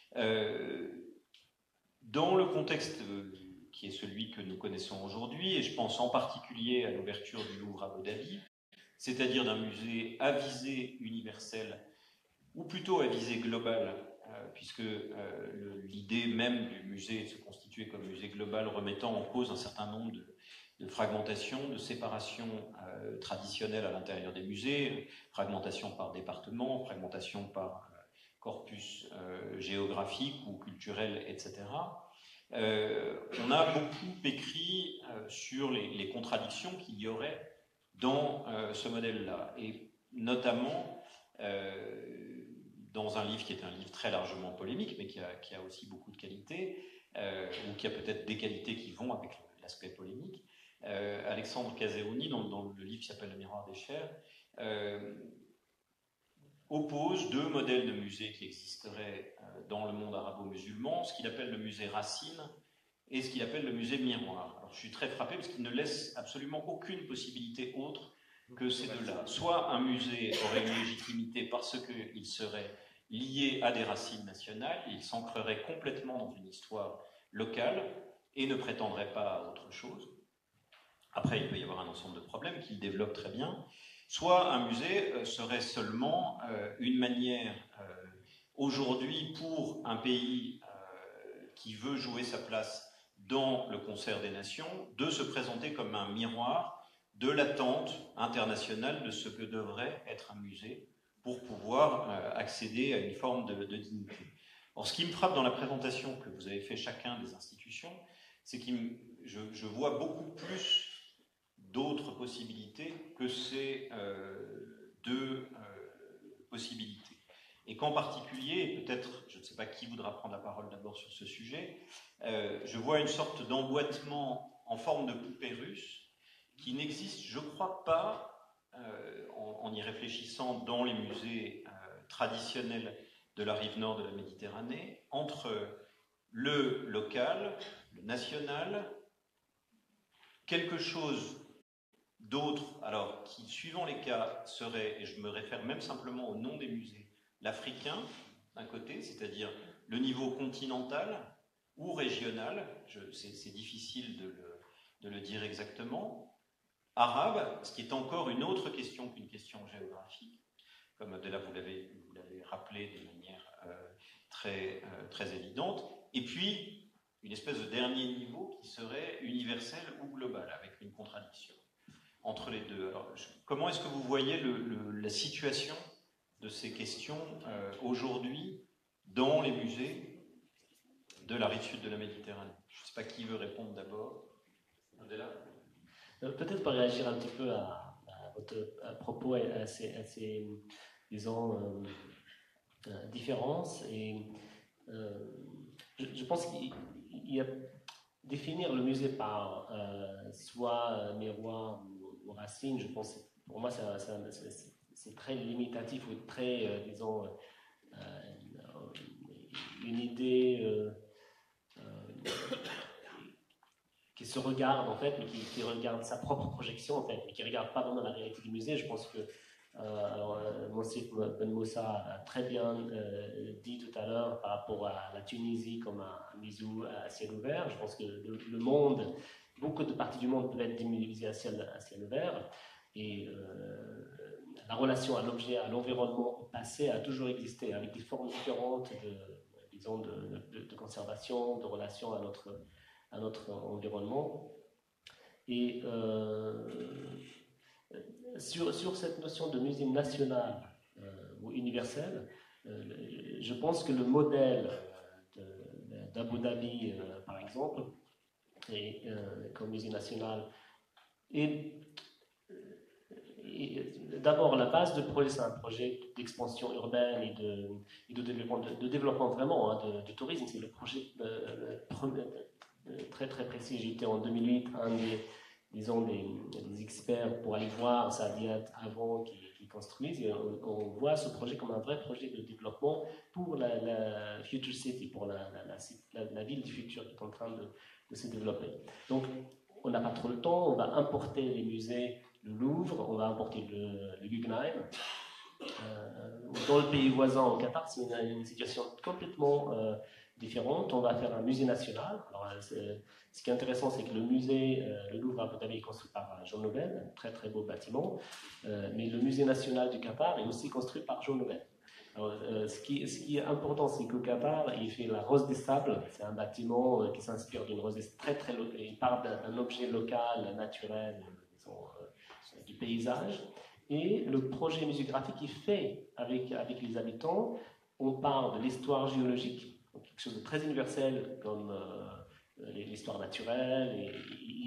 B: Dans le contexte qui est celui que nous connaissons aujourd'hui, et je pense en particulier à l'ouverture du Louvre à Abu Dhabi, c'est-à-dire d'un musée à visée universelle, ou plutôt à visée globale, puisque l'idée même du musée de se constituer comme musée global remettant en cause un certain nombre de fragmentations, de séparations traditionnelles à l'intérieur des musées, fragmentation par département, fragmentation par corpus géographique ou culturel, etc. On a beaucoup écrit sur les contradictions qu'il y aurait dans ce modèle-là, et notamment dans un livre qui est un livre très largement polémique, mais qui a aussi beaucoup de qualités, ou qui a peut-être des qualités qui vont avec l'aspect polémique. Alexandre Kazeouni, dans le livre qui s'appelle Le miroir des chairs, oppose deux modèles de musées qui existeraient dans le monde arabo-musulman, ce qu'il appelle le musée racine et ce qu'il appelle le musée miroir. Alors, je suis très frappé parce qu'il ne laisse absolument aucune possibilité autre que ces deux-là. Soit un musée aurait une légitimité parce qu'il serait lié à des racines nationales, il s'ancrerait complètement dans une histoire locale et ne prétendrait pas à autre chose. Après, il peut y avoir un ensemble de problèmes qu'il développe très bien. Soit un musée serait seulement une manière, aujourd'hui, pour un pays qui veut jouer sa place dans le concert des nations, de se présenter comme un miroir de l'attente internationale de ce que devrait être un musée pour pouvoir accéder à une forme de dignité. Or, ce qui me frappe dans la présentation que vous avez fait chacun des institutions, c'est que je vois beaucoup plus d'autres possibilités que ces deux possibilités. Et qu'en particulier, peut-être, je ne sais pas qui voudra prendre la parole d'abord sur ce sujet, je vois une sorte d'emboîtement en forme de poupée russe qui n'existe, je crois pas, en y réfléchissant dans les musées traditionnels de la rive nord de la Méditerranée, entre le local, le national, quelque chose d'autre, alors qui, suivant les cas, serait, et je me réfère même simplement au nom des musées, l'africain, d'un côté, c'est-à-dire le niveau continental ou régional, c'est difficile de le dire exactement, arabe, ce qui est encore une autre question qu'une question géographique, comme Abdallah vous l'avez rappelé de manière très évidente, et puis une espèce de dernier niveau qui serait universel ou global, avec une contradiction entre les deux. Alors, comment est-ce que vous voyez la situation de ces questions aujourd'hui dans les musées de la rive sud de la Méditerranée? Je ne sais pas qui veut répondre d'abord. Abdallah?
H: Peut-être pour réagir un petit peu à votre propos, à ces disons, différences. Et je pense qu'il y a définir le musée par soit miroir ou racine, je pense, pour moi, c'est très limitatif ou très, disons, une idée qui se regarde en fait, mais qui regarde sa propre projection en fait, mais qui ne regarde pas vraiment la réalité du musée. Je pense que Monsif Ben Moussa a très bien dit tout à l'heure par rapport à la Tunisie comme un musée à ciel ouvert. Je pense que le monde, beaucoup de parties du monde peuvent être des musées à ciel ouvert, et la relation à l'objet, à l'environnement au passé a toujours existé, avec des formes différentes de conservation, de relation à notre environnement. Et sur cette notion de musée national ou universel, je pense que le modèle d'Abu Dhabi, par exemple, comme musée national, est d'abord la base de projet, c'est un projet d'expansion urbaine et de développement vraiment de tourisme. C'est le projet très très précis. J'ai été en 2008 un des experts pour aller voir Saadiyat avant qu'ils construisent, et on voit ce projet comme un vrai projet de développement pour la Future City, pour la ville du futur qui est en train de se développer. Donc on n'a pas trop le temps, on va importer les musées, le Louvre, on va importer le Guggenheim. Dans le pays voisin, au Qatar, c'est une situation complètement différente. On va faire un musée national. Alors, ce qui est intéressant, c'est que le musée, le Louvre à Abu Dhabi, est construit par Jean Nouvel, un très très beau bâtiment, mais le musée national du Qatar est aussi construit par Jean Nouvel. Alors, ce qui est important, c'est qu'au Qatar, il fait la Rose des Sables. C'est un bâtiment qui s'inspire d'une rose très très locale. Il parle d'un objet local, naturel, disons, du paysage. Et le projet muséographique est fait avec les habitants. On parle de l'histoire géologique, donc quelque chose de très universel comme l'histoire naturelle. Et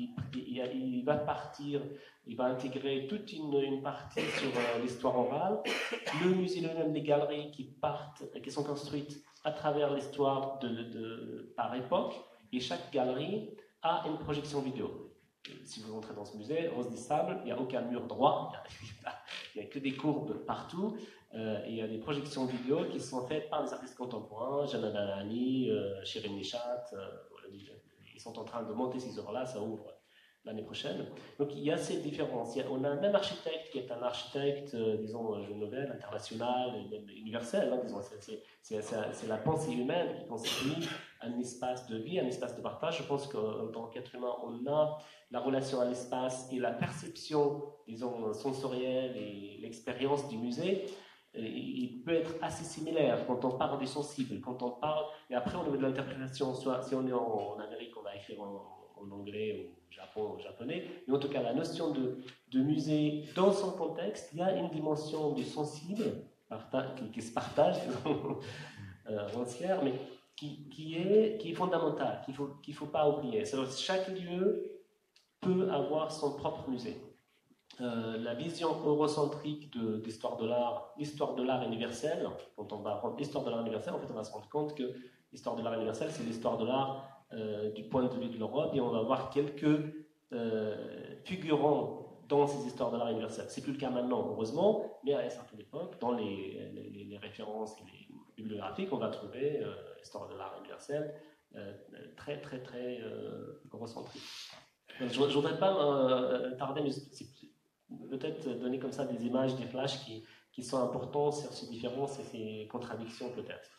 H: il va partir, il va intégrer toute une partie sur l'histoire orale. Le musée lui-même, les galeries qui sont construites à travers l'histoire par époque. Et chaque galerie a une projection vidéo. Si vous entrez dans ce musée, Rose des Sables, il n'y a aucun mur droit, il n'y a que des courbes partout, et il y a des projections vidéo qui sont faites par des artistes contemporains, Janan Alani, Shirin Nishat, ils sont en train de monter ces œuvres-là, ça ouvre l'année prochaine. Donc il y a ces différences. On a un même architecte qui est un architecte, disons, Nouvel, international, universel, hein, disons, c'est la pensée humaine qui constitue un espace de vie, un espace de partage. Je pense qu'en tant qu'être humain, on a la relation à l'espace et la perception, disons, sensorielle et l'expérience du musée. Il peut être assez similaire quand on parle du sensible, quand on parle, et après au niveau de l'interprétation, soit si on est en Amérique, on va écrire en anglais ou en japonais, mais en tout cas la notion de musée dans son contexte, il y a une dimension du sensible qui se partage entière, mais qui est fondamentale, qu'il faut pas oublier. Chaque lieu peut avoir son propre musée. la vision eurocentrique d'histoire de l'art universel. Quand on va prendre l'histoire de l'art universel, en fait, on va se rendre compte que l'histoire de l'art universel, c'est l'histoire de l'art du point de vue de l'Europe, et on va voir quelques figurants dans ces histoires de l'art universel. C'est plus le cas maintenant, heureusement, mais à une certaine époque, dans les références et les bibliographiques, on va trouver l'histoire de l'art universel très, très, très eurocentrique. Donc, je ne voudrais pas tarder, mais c'est peut-être donner comme ça des images, des flashs qui sont importants sur ces différences et ces contradictions peut-être.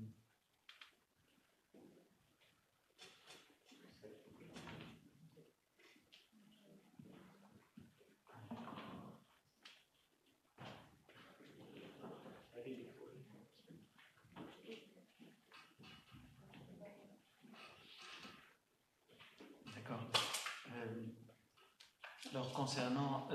F: D'accord. Alors, concernant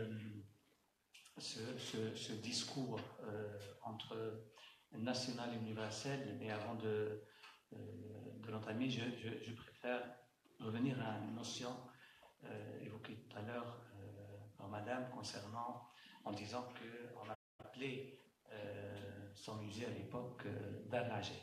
F: ce discours entre national et universel, mais avant de l'entamer, je préfère revenir à une notion évoquée tout à l'heure par Madame en disant qu'on a appelé son musée à l'époque d'Arlagé.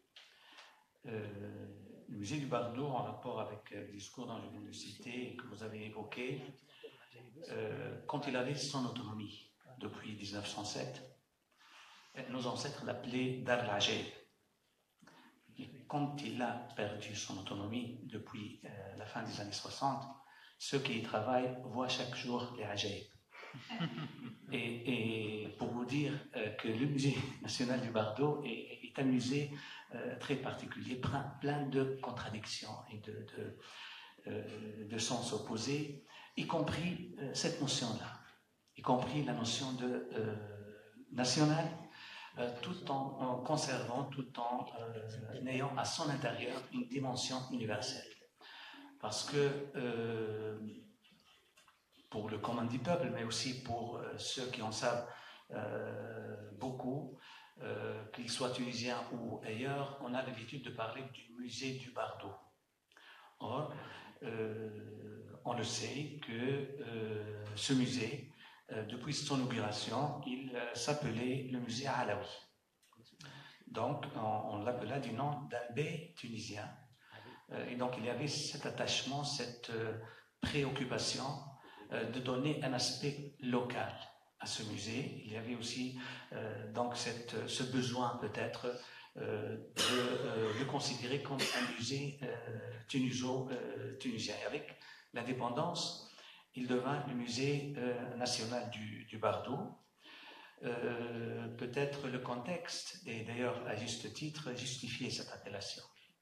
F: Le musée du Bardo, en rapport avec le discours dont je viens de citer et que vous avez évoqué, quand il avait son autonomie depuis 1907, nos ancêtres l'appelaient Darlagé. Et quand il a perdu son autonomie depuis la fin des années 60, ceux qui y travaillent voient chaque jour les Ajaïb. Et pour vous dire que le musée national du Bardo est un musée très particulier, plein de contradictions et de sens opposés, y compris cette notion-là, y compris la notion de national, tout en conservant, tout en ayant à son intérieur une dimension universelle. Parce que pour le commun du peuple, mais aussi pour ceux qui en savent beaucoup, qu'ils soient tunisiens ou ailleurs, on a l'habitude de parler du musée du Bardo. Or, on le sait que ce musée, depuis son inauguration, il s'appelait le musée Alaoui. Donc, on l'appela du nom d'un bey tunisien. Et donc, il y avait cet attachement, cette préoccupation de donner un aspect local à ce musée. Il y avait aussi donc ce besoin peut-être de le considérer comme un musée tunisien. Et avec l'indépendance, il devint le musée national du Bardo. Peut-être le contexte, et d'ailleurs à juste titre, justifiait cette appellation.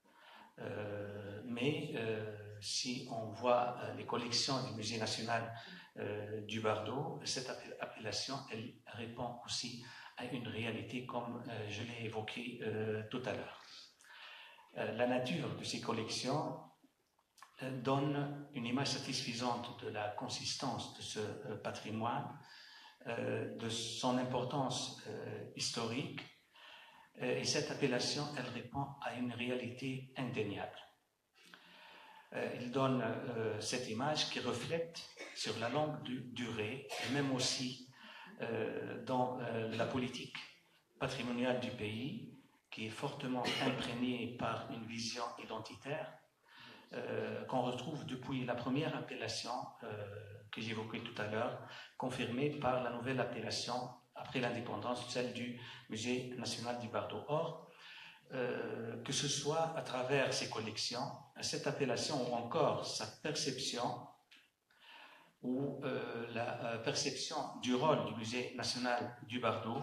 F: Mais si on voit les collections du musée national du Bardo, cette appellation, elle répond aussi à une réalité comme je l'ai évoqué tout à l'heure. La nature de ces collections donne une image satisfaisante de la consistance de ce patrimoine, de son importance historique, et cette appellation, elle répond à une réalité indéniable. Il donne cette image qui reflète sur la longue durée, et même aussi dans la politique patrimoniale du pays, qui est fortement imprégnée par une vision identitaire, qu'on retrouve depuis la première appellation que j'évoquais tout à l'heure, confirmée par la nouvelle appellation après l'indépendance, celle du Musée national du Bardo. Or, que ce soit à travers ses collections, cette appellation ou encore sa perception ou la perception du rôle du Musée national du Bardo,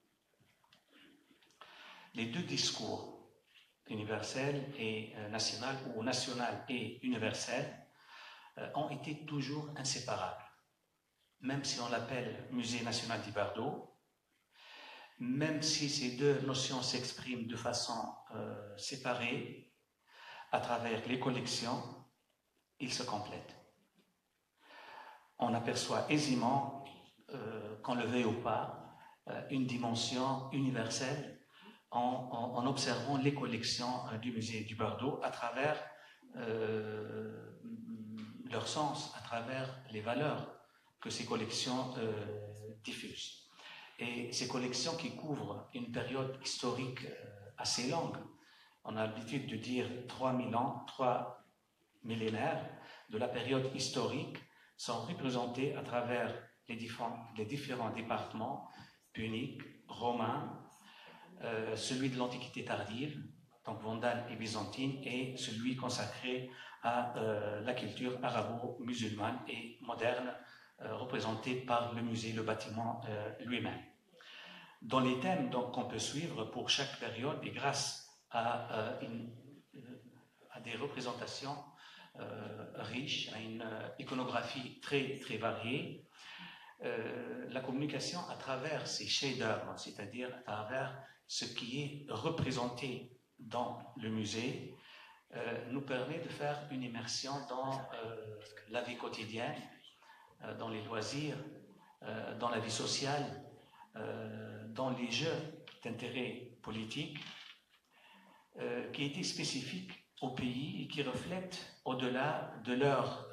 F: les deux discours, universel et national, ou national et universel, ont été toujours inséparables. Même si on l'appelle Musée national du Bardo, même si ces deux notions s'expriment de façon séparée, à travers les collections, ils se complètent. On aperçoit aisément, qu'on le veuille ou pas, une dimension universelle en observant les collections du musée du Bardo à travers leur sens, à travers les valeurs que ces collections diffusent. Et ces collections qui couvrent une période historique assez longue, on a l'habitude de dire 3000 ans, 3 millénaires de la période historique, sont représentés à travers les différents départements puniques, romains, celui de l'Antiquité tardive, donc vandale et byzantine, et celui consacré à la culture arabo-musulmane et moderne, représenté par le musée, le bâtiment lui-même. Dans les thèmes qu'on peut suivre pour chaque période, et grâce à des représentations riches, à une iconographie très, très variée, la communication à travers ces chefs-d'œuvre, c'est-à-dire à travers ce qui est représenté dans le musée, nous permet de faire une immersion dans la vie quotidienne, dans les loisirs, dans la vie sociale, dans les jeux d'intérêt politique, qui étaient spécifiques au pays et qui reflètent, au-delà de leur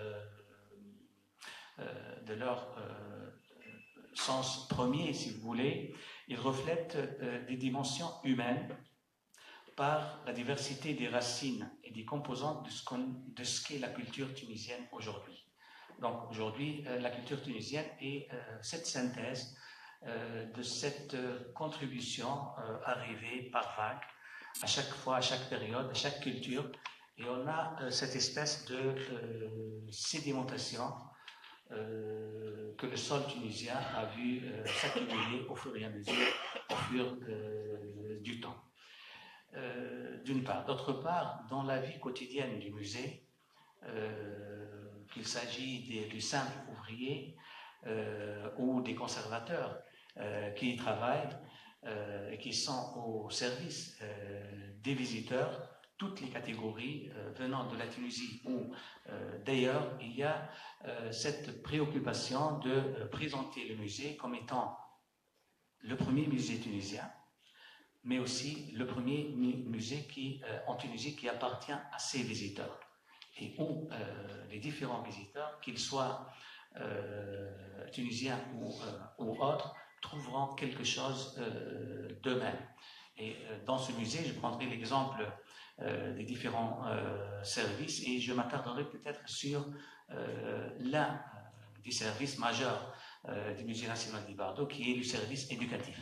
F: sens premier, si vous voulez, ils reflètent des dimensions humaines par la diversité des racines et des composantes de ce qu'est la culture tunisienne aujourd'hui. Donc aujourd'hui, la culture tunisienne est cette synthèse de cette contribution arrivée par vague, à chaque fois, à chaque période, à chaque culture, et on a cette espèce de sédimentation que le sol tunisien a vu s'accumuler au fur et à mesure, au fur du temps. D'une part. D'autre part, dans la vie quotidienne du musée, qu'il s'agit du simple ouvrier ou des conservateurs qui y travaillent et qui sont au service des visiteurs, toutes les catégories venant de la Tunisie ou d'ailleurs, il y a cette préoccupation de présenter le musée comme étant le premier musée tunisien, mais aussi le premier musée en Tunisie qui appartient à ses visiteurs, et où les différents visiteurs, qu'ils soient tunisiens ou autres, trouveront quelque chose d'eux-mêmes. Et dans ce musée, je prendrai l'exemple des différents services et je m'attarderai peut-être sur l'un des services majeurs du Musée national du Bardo, qui est le service éducatif.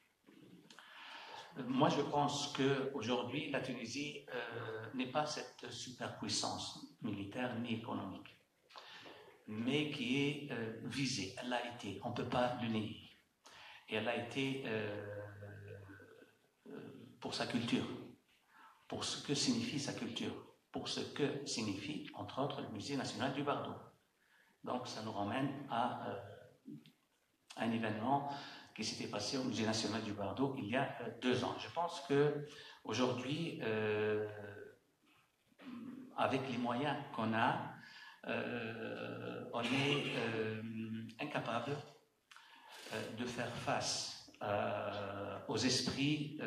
F: Moi, je pense qu'aujourd'hui, la Tunisie n'est pas cette superpuissance militaire ni économique, mais qui est visée. Elle l'a été, on ne peut pas le nier. Et elle a été pour sa culture, pour ce que signifie sa culture, pour ce que signifie, entre autres, le Musée national du Bardo. Donc, ça nous ramène à un événement qui s'était passé au Musée national du Bardo il y a 2 ans. Je pense qu'aujourd'hui, avec les moyens qu'on a, on est incapable de faire face aux esprits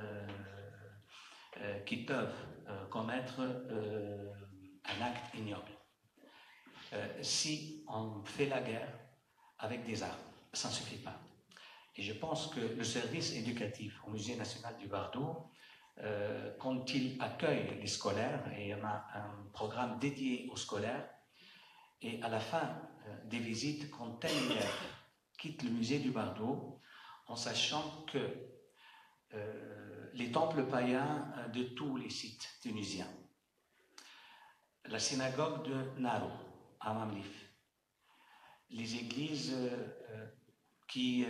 F: qui peuvent commettre un acte ignoble. Si on fait la guerre avec des armes, ça ne suffit pas. Et je pense que le service éducatif au Musée national du Bardo, quand il accueille les scolaires, et on a un programme dédié aux scolaires, et à la fin des visites, quand un élève quitte le musée du Bardo, en sachant que les temples païens de tous les sites tunisiens, la synagogue de Naro, à Mamlif, les églises qui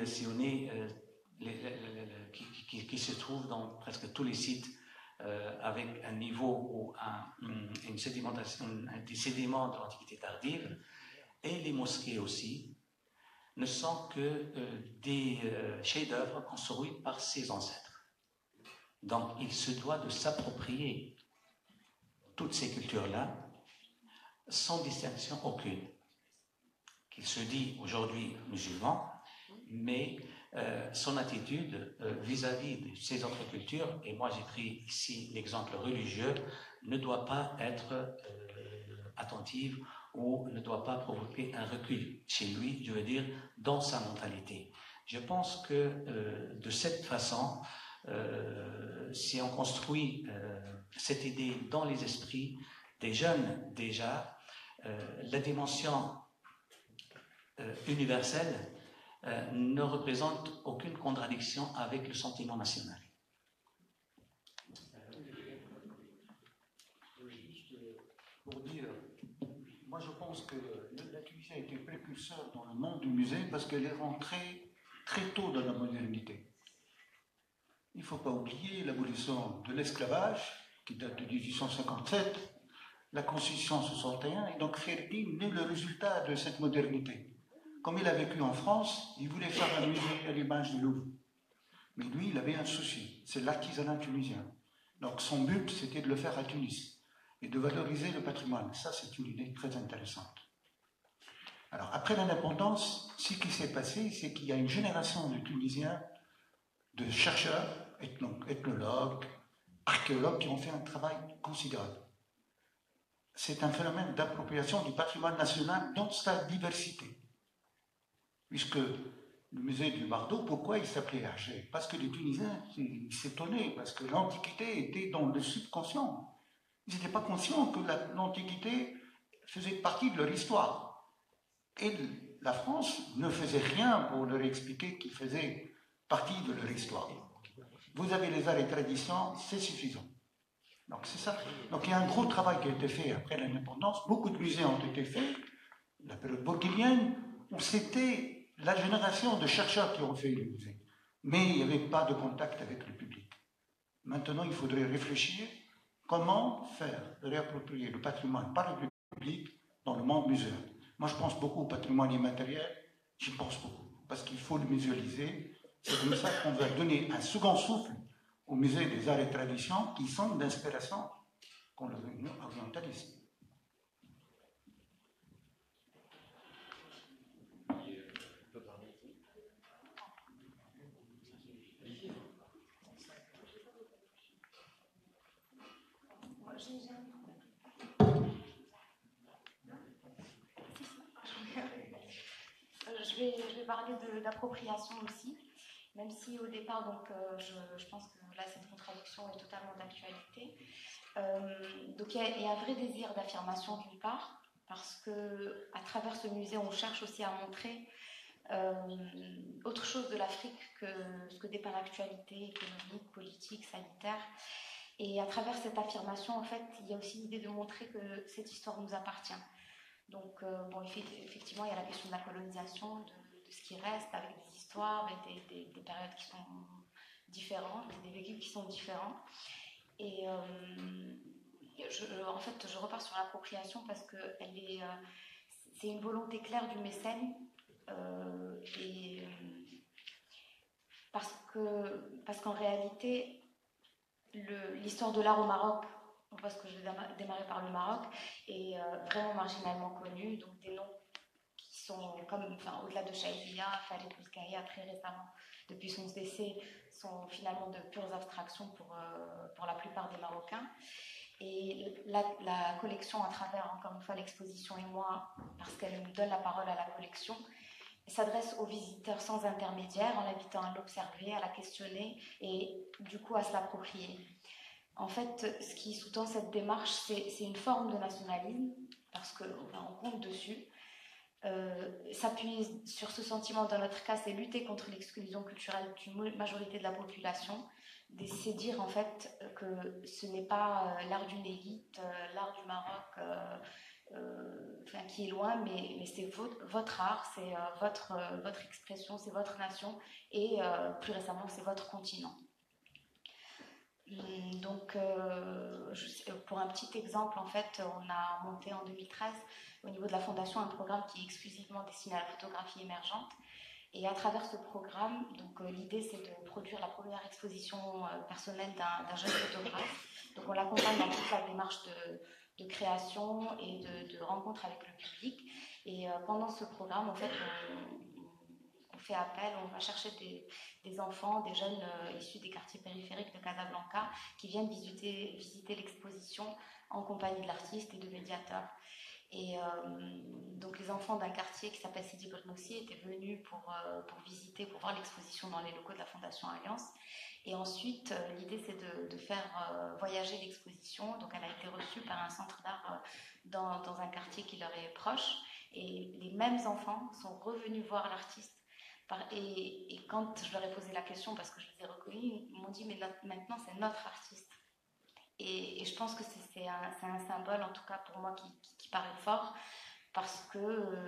F: se trouvent dans presque tous les sites avec un niveau ou une sédimentation, des sédiments de l'Antiquité tardive, et les mosquées aussi, ne sont que des chefs-d'œuvre construits par ses ancêtres. Donc, il se doit de s'approprier toutes ces cultures-là sans distinction aucune. Qu'il se dit aujourd'hui musulman, mais son attitude vis-à-vis de ces autres cultures, et moi j'ai pris ici l'exemple religieux, ne doit pas être attentive ou ne doit pas provoquer un recul chez lui, je veux dire, dans sa mentalité. Je pense que de cette façon, si on construit cette idée dans les esprits des jeunes déjà, la dimension universelle ne représente aucune contradiction avec le sentiment national.
C: Juste pour dire, moi je pense que la Tunisie a été précurseur dans le monde du musée parce qu'elle est rentrée très tôt dans la modernité. Il ne faut pas oublier l'abolition de l'esclavage, qui date de 1857, la Constitution 61, et donc Ferdinand est le résultat de cette modernité. Comme il a vécu en France, il voulait faire un musée à l'image du Louvre. Mais lui, il avait un souci, c'est l'artisanat tunisien. Donc son but, c'était de le faire à Tunis et de valoriser le patrimoine. Ça, c'est une idée très intéressante. Alors, après l'indépendance, ce qui s'est passé, c'est qu'il y a une génération de Tunisiens, de chercheurs, ethnologues, archéologues, qui ont fait un travail considérable. C'est un phénomène d'appropriation du patrimoine national dans sa diversité. Puisque le musée du Bardo, pourquoi il s'appelait Hergé? Parce que les Tunisiens s'étonnaient, parce que l'Antiquité était dans le subconscient. Ils n'étaient pas conscients que l'Antiquité faisait partie de leur histoire. Et la France ne faisait rien pour leur expliquer qu'il faisait partie de leur histoire. Vous avez les arts et traditions, c'est suffisant. Donc c'est ça. Donc il y a un gros travail qui a été fait après l'indépendance. Beaucoup de musées ont été faits. La période bourguignonne, où c'était la génération de chercheurs qui ont fait le musée. Mais il n'y avait pas de contact avec le public. Maintenant, il faudrait réfléchir comment faire réapproprier le patrimoine par le public dans le monde muséal. Moi, je pense beaucoup au patrimoine immatériel. J'y pense beaucoup. Parce qu'il faut le muséaliser. C'est comme ça qu'on va donner un second souffle au musée des arts et traditions qui sont d'inspiration orientaliste.
D: Je vais parler d'appropriation aussi, même si au départ, donc, je pense que là, cette contradiction est totalement d'actualité. Donc il y a un vrai désir d'affirmation d'une part, parce qu'à travers ce musée, on cherche aussi à montrer autre chose de l'Afrique que ce que dépeint l'actualité économique, politique, sanitaire. Et à travers cette affirmation, en fait, il y a aussi l'idée de montrer que cette histoire nous appartient. Donc, bon, effectivement, il y a la question de la colonisation, de ce qui reste, avec des histoires et des périodes qui sont différentes, des vécus qui sont différents. Et en fait, je repars sur l'appropriation parce que c'est une volonté claire du mécène, parce qu'en réalité, l'histoire de l'art au Maroc, parce que je vais démarrer par le Maroc, est vraiment marginalement connue, donc des noms qui sont au-delà de Chaïdia, Farid Bouzkaïa, très récemment, depuis son décès, sont finalement de pures abstractions pour la plupart des Marocains. Et la collection, à travers, encore une fois, l'exposition et moi, parce qu'elle nous donne la parole à la collection, s'adresse aux visiteurs sans intermédiaire, en l'invitant à l'observer, à la questionner et du coup à se l'approprier. En fait, ce qui sous-tend cette démarche, c'est une forme de nationalisme, parce qu'on compte dessus. S'appuyer sur ce sentiment, dans notre cas, c'est lutter contre l'exclusion culturelle d'une majorité de la population. C'est dire en fait que ce n'est pas l'art d'une élite, l'art du Maroc, qui est loin, mais c'est votre art, c'est votre expression, c'est votre nation, et plus récemment, c'est votre continent. Donc, pour un petit exemple, en fait, on a monté en 2013 au niveau de la Fondation un programme qui est exclusivement destiné à la photographie émergente. Et à travers ce programme, donc l'idée c'est de produire la première exposition personnelle d'un jeune photographe. Donc on l'accompagne dans toute la démarche de création et de rencontre avec le public. Et pendant ce programme, en fait, on fait appel, on va chercher des enfants, des jeunes issus des quartiers périphériques de Casablanca qui viennent visiter l'exposition en compagnie de l'artiste et de médiateurs. Et donc les enfants d'un quartier qui s'appelle Sidi Bernoussi étaient venus pour visiter, pour voir l'exposition dans les locaux de la Fondation Alliance. Et ensuite, l'idée c'est de faire voyager l'exposition. Donc elle a été reçue par un centre d'art dans un quartier qui leur est proche. Et les mêmes enfants sont revenus voir l'artiste. Et quand je leur ai posé la question, parce que je les ai reconnus, ils m'ont dit mais maintenant c'est notre artiste. Et je pense que c'est un symbole, en tout cas pour moi, qui paraît fort, parce que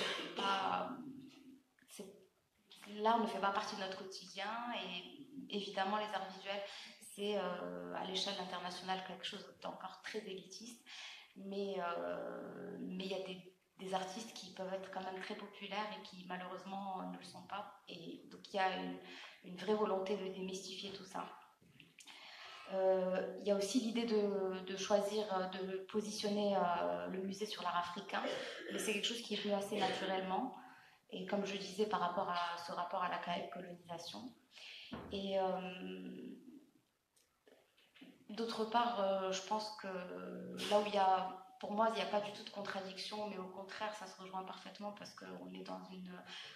D: l'art ne fait pas partie de notre quotidien. Et évidemment, les arts visuels, c'est à l'échelle internationale quelque chose d'encore très élitiste. Mais il y a des artistes qui peuvent être quand même très populaires et qui malheureusement ne le sont pas. Et donc il y a une vraie volonté de démystifier tout ça. Il y a aussi l'idée de choisir, de positionner le musée sur l'art africain, mais c'est quelque chose qui est venu assez naturellement, et comme je disais, par rapport à ce rapport à la colonisation. Et d'autre part, je pense que là où il y a, pour moi, il n'y a pas du tout de contradiction, mais au contraire, ça se rejoint parfaitement parce qu'on est dans une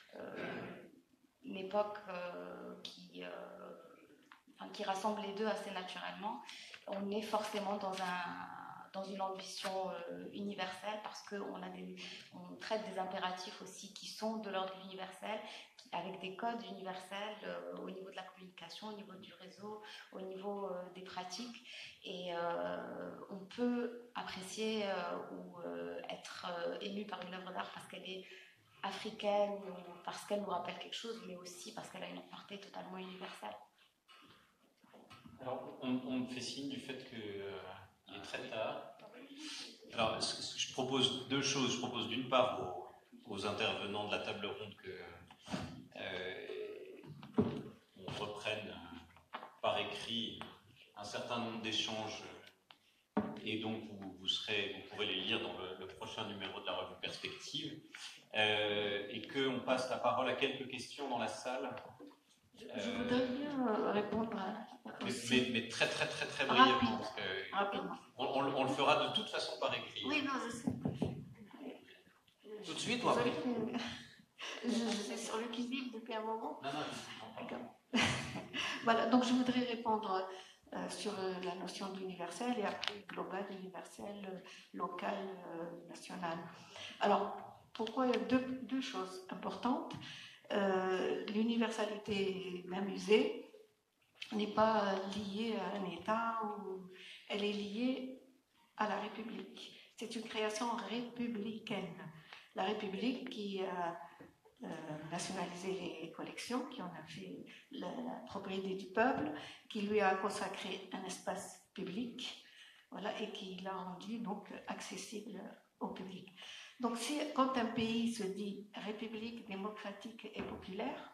D: époque qui rassemble les deux assez naturellement. On est forcément dans une ambition universelle parce qu'on traite des impératifs aussi qui sont de l'ordre universel, avec des codes universels au niveau de la communication, au niveau du réseau, au niveau des pratiques. Et on peut apprécier ou être ému par une œuvre d'art parce qu'elle est africaine ou parce qu'elle nous rappelle quelque chose, mais aussi parce qu'elle a une portée totalement universelle.
B: Alors, on me fait signe du fait qu'il est très tard. Alors, je propose deux choses. Je propose d'une part aux intervenants de la table ronde qu'on reprenne par écrit un certain nombre d'échanges et donc vous pourrez les lire dans le prochain numéro de la revue Perspective et qu'on passe la parole à quelques questions dans la salle.
G: Je voudrais bien répondre
B: mais très très très très brièvement.
G: Rapidement.
B: On le fera de toute façon par écrit.
G: Oui, non, je sais.
B: Tout de suite ou après?
G: Je suis sur le qui-vive depuis un moment.
B: Non.
G: Voilà, donc je voudrais répondre sur la notion d'universel et après global, universel, local, national. Alors, pourquoi il y a deux choses importantes. L'universalité d'un musée n'est pas liée à un État, ou elle est liée à la République. C'est une création républicaine. La République qui a nationalisé les collections, qui en a fait la propriété du peuple, qui lui a consacré un espace public, voilà, et qui l'a rendu donc accessible au public. Donc, quand un pays se dit république démocratique et populaire,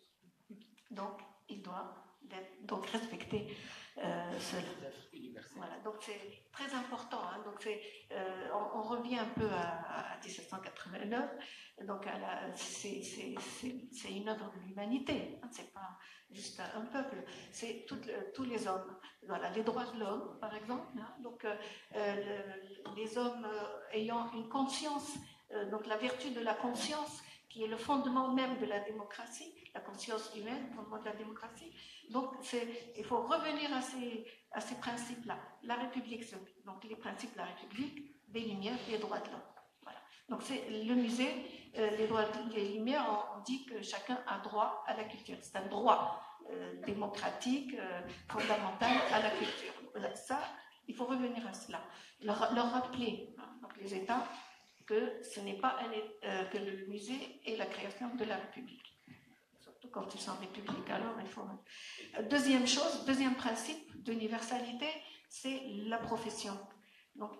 G: donc il doit donc respecter cela. Voilà, donc c'est très important. Hein, donc on revient un peu à 1789. Donc c'est une œuvre de l'humanité. Hein, c'est pas juste un peuple. C'est tous les hommes. Voilà, les droits de l'homme, par exemple. Hein, donc les hommes ayant une conscience. Donc la vertu de la conscience, qui est le fondement même de la démocratie, la conscience humaine, le fondement de la démocratie. Donc il faut revenir à ces principes-là. La République, donc les principes de la République, des Lumières, des droits de l'homme. Voilà. Donc c'est le musée, les Lumières, on dit que chacun a droit à la culture. C'est un droit démocratique, fondamental à la culture. Voilà. Ça, il faut revenir à cela. Leur rappeler, hein, donc les États, que ce n'est pas que le musée est la création de la République. Surtout quand ils sont républiques, alors il faut... Deuxième principe d'universalité, c'est la profession. Donc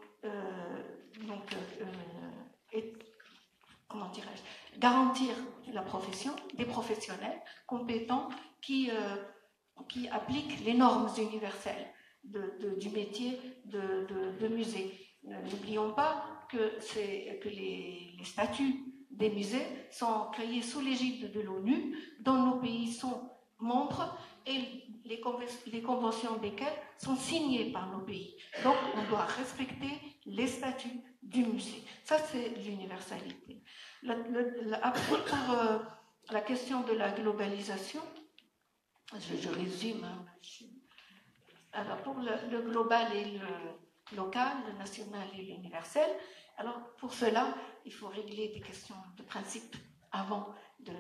G: comment dirais-je, garantir la profession, des professionnels compétents qui appliquent les normes universelles du métier de musée. N'oublions pas que les statuts des musées sont créés sous l'égide de l'ONU, dont nos pays sont membres, et les conventions desquelles sont signées par nos pays. Donc, on doit respecter les statuts du musée. Ça, c'est l'universalité. Après, pour la question de la globalisation, je résume. Hein. Alors, pour le global et le local, le national et l'universel, alors pour cela, il faut régler des questions de principe avant.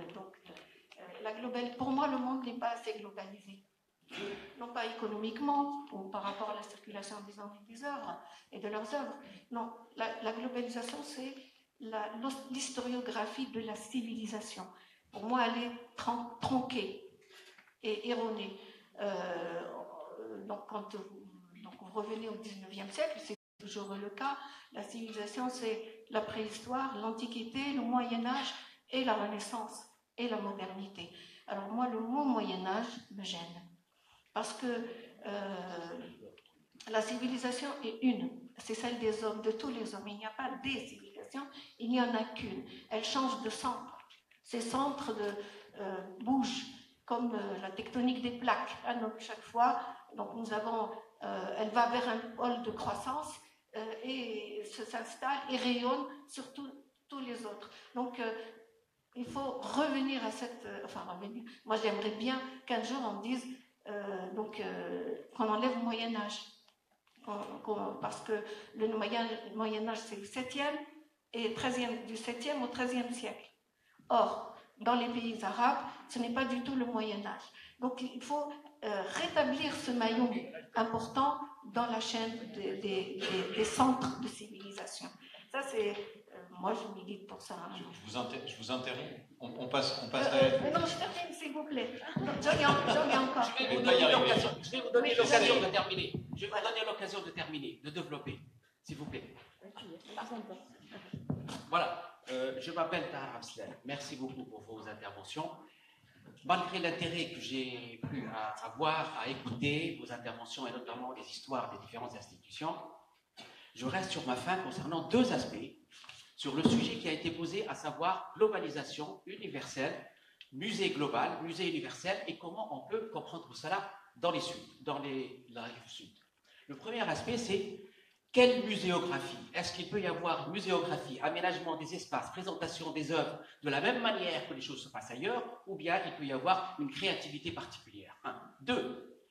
G: Pour moi, le monde n'est pas assez globalisé. Non pas économiquement ou par rapport à la circulation des hommes et des œuvres et de leurs œuvres. Non, la globalisation, c'est l'historiographie de la civilisation. Pour moi, elle est tronquée et erronée. Donc, quand vous revenez au XIXe siècle, c'est toujours le cas. La civilisation, c'est la préhistoire, l'Antiquité, le Moyen-Âge et la Renaissance et la modernité. Alors moi, le mot Moyen-Âge me gêne. Parce que la civilisation est une, c'est celle des hommes, de tous les hommes. Il n'y a pas des civilisations, il n'y en a qu'une. Elle change de centre. Ces centres bougent, comme la tectonique des plaques. Donc, chaque fois, nous avons, elle va vers un pôle de croissance et s'installe et rayonne sur tous les autres. Donc, il faut revenir à cette... revenir. Moi, j'aimerais bien qu'un jour on dise qu'on enlève le Moyen-Âge. Parce que le Moyen-Âge, c'est le 7e et 13e, du 7e au 13e siècle. Or, dans les pays arabes, ce n'est pas du tout le Moyen-Âge. Donc, il faut rétablir ce maillon important dans la chaîne des centres de civilisation. Ça, c'est... moi, je milite pour ça. Hein.
B: Je vous interromps. On passe
G: non, je termine, s'il vous plaît. J'en ai encore.
E: Je vais vous donner l'occasion de terminer. Je vais vous donner l'occasion de terminer, de développer, s'il vous plaît. Voilà. Je m'appelle Tahar Abslem. Merci beaucoup pour vos interventions. Malgré l'intérêt que j'ai pu avoir à écouter vos interventions et notamment les histoires des différentes institutions, je reste sur ma faim concernant deux aspects sur le sujet qui a été posé, à savoir globalisation universelle, musée global, musée universel, et comment on peut comprendre cela dans les Suds, dans la rive sud. Le premier aspect, c'est quelle muséographie? Est-ce qu'il peut y avoir muséographie, aménagement des espaces, présentation des œuvres de la même manière que les choses se passent ailleurs, ou bien il peut y avoir une créativité particulière? 1. 2.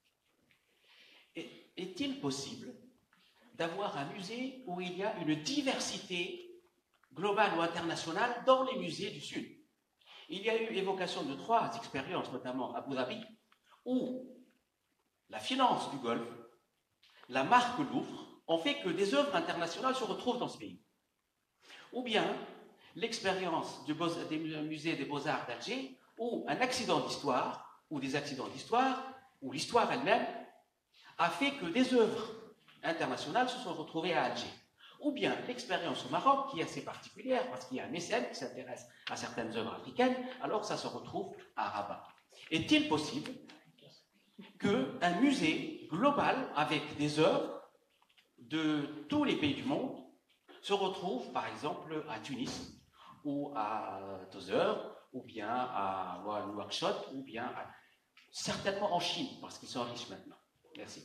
E: Est-il possible d'avoir un musée où il y a une diversité globale ou internationale dans les musées du Sud? Il y a eu évocation de 3 expériences, notamment à Abu Dhabi, où la finance du Golfe, la marque Louvre, ont fait que des œuvres internationales se retrouvent dans ce pays. Ou bien l'expérience des musées des Beaux-Arts d'Alger, où un accident d'histoire, ou des accidents d'histoire, ou l'histoire elle-même, a fait que des œuvres internationales se sont retrouvées à Alger. Ou bien l'expérience au Maroc, qui est assez particulière, parce qu'il y a un mécène qui s'intéresse à certaines œuvres africaines, alors ça se retrouve à Rabat. Est-il possible qu'un musée global, avec des œuvres de tous les pays du monde, se retrouve, par exemple, à Tunis, ou à Tozeur, ou bien à Nouakchott, ou bien certainement en Chine, parce qu'ils sont riches maintenant. Merci.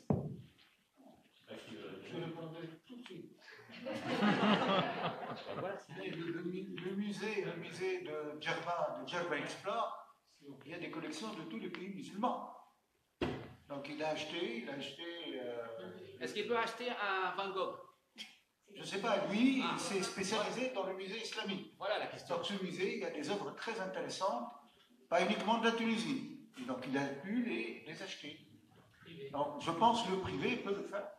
C: Je répondrai tout de suite. Le musée de Djerba Explore, il y a des collections de tous les pays musulmans. Donc il a acheté.
E: Est-ce qu'il peut acheter un Van Gogh?
C: Je ne sais pas, lui, il s'est spécialisé dans le musée islamique.
E: Voilà la question.
C: Dans ce musée, il y a des œuvres très intéressantes, pas uniquement de la Tunisie. Et donc il a pu les acheter. Donc je pense que le privé peut le faire.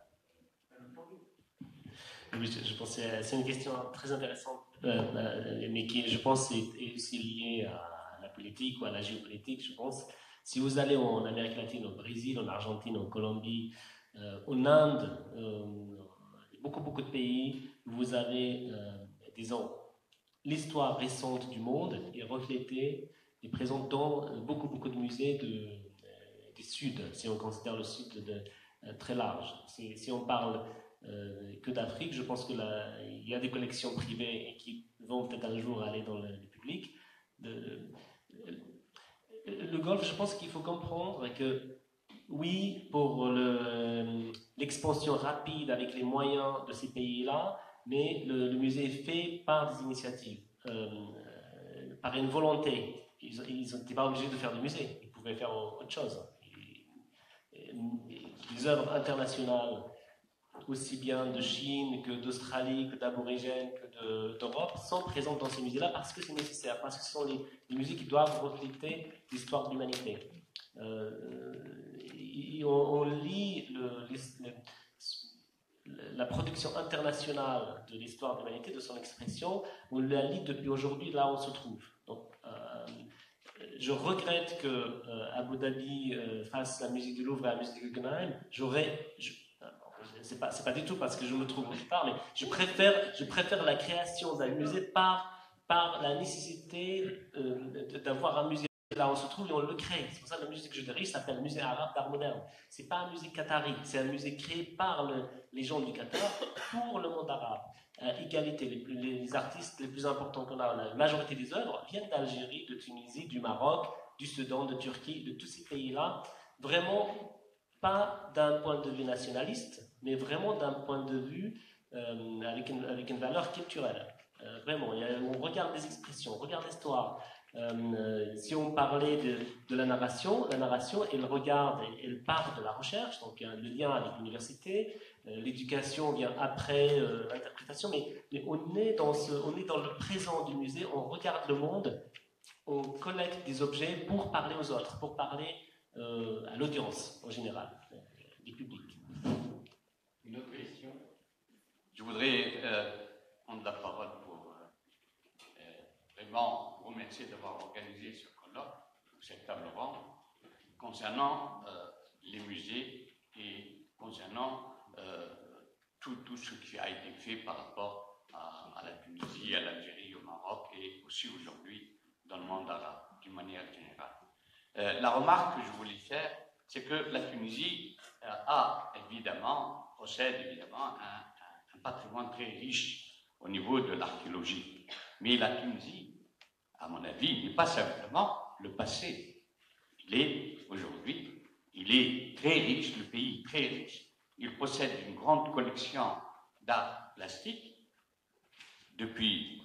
H: Oui, je pense que c'est une question très intéressante, mais qui, je pense, est aussi liée à la politique ou à la géopolitique, je pense. Si vous allez en Amérique latine, au Brésil, en Argentine, en Colombie, en Inde, beaucoup de pays, vous avez, disons, l'histoire récente du monde est reflétée et présente dans beaucoup de musées du Sud, si on considère le Sud très large. Si on parle que d'Afrique, je pense qu'il y a des collections privées et qui vont peut-être un jour aller dans le public. le Golfe, je pense qu'il faut comprendre que oui, pour l'expansion rapide avec les moyens de ces pays-là, mais le musée est fait par des initiatives, par une volonté. Ils n'étaient pas obligés de faire du musée, ils pouvaient faire autre chose. Les œuvres internationales, aussi bien de Chine que d'Australie, que d'aborigènes, que d'Europe, sont présentes dans ces musées-là parce que c'est nécessaire, parce que ce sont les musées qui doivent refléter l'histoire de l'humanité. On lit la production internationale de l'histoire de l'humanité, de son expression, on la lit depuis aujourd'hui, là où on se trouve. Donc, je regrette que Abu Dhabi fasse la musée du Louvre et la musée du Guggenheim. C'est pas du tout parce que je me trouve quelque part, mais je préfère la création d'un musée par la nécessité d'avoir un musée là où on se trouve et on le crée. C'est pour ça que le musée que je dirige s'appelle le musée arabe d'art moderne. C'est pas un musée qatari, c'est un musée créé par les gens du Qatar pour le monde arabe. Égalité, les artistes les plus importants qu'on a, la majorité des œuvres viennent d'Algérie, de Tunisie, du Maroc, du Soudan, de Turquie, de tous ces pays-là. Vraiment pas d'un point de vue nationaliste, mais vraiment d'un point de vue avec une valeur culturelle. Vraiment, on regarde les expressions, on regarde l'histoire. Si on parlait de la narration, elle part de la recherche, donc il y a le lien avec l'université, l'éducation vient après l'interprétation, mais on est dans le présent du musée, on regarde le monde, on collecte des objets pour parler aux autres, pour parler à l'audience en général, du public.
E: Une autre question?
I: Je voudrais prendre la parole pour vraiment vous remercier d'avoir organisé ce colloque, cette table ronde, concernant les musées et concernant tout ce qui a été fait par rapport à la Tunisie, à l'Algérie, au Maroc et aussi aujourd'hui dans le monde arabe, d'une manière générale. La remarque que je voulais faire, c'est que la Tunisie possède évidemment un patrimoine très riche au niveau de l'archéologie. Mais la Tunisie, à mon avis, n'est pas simplement le passé. Aujourd'hui, il est très riche, le pays est très riche. Il possède une grande collection d'art plastique depuis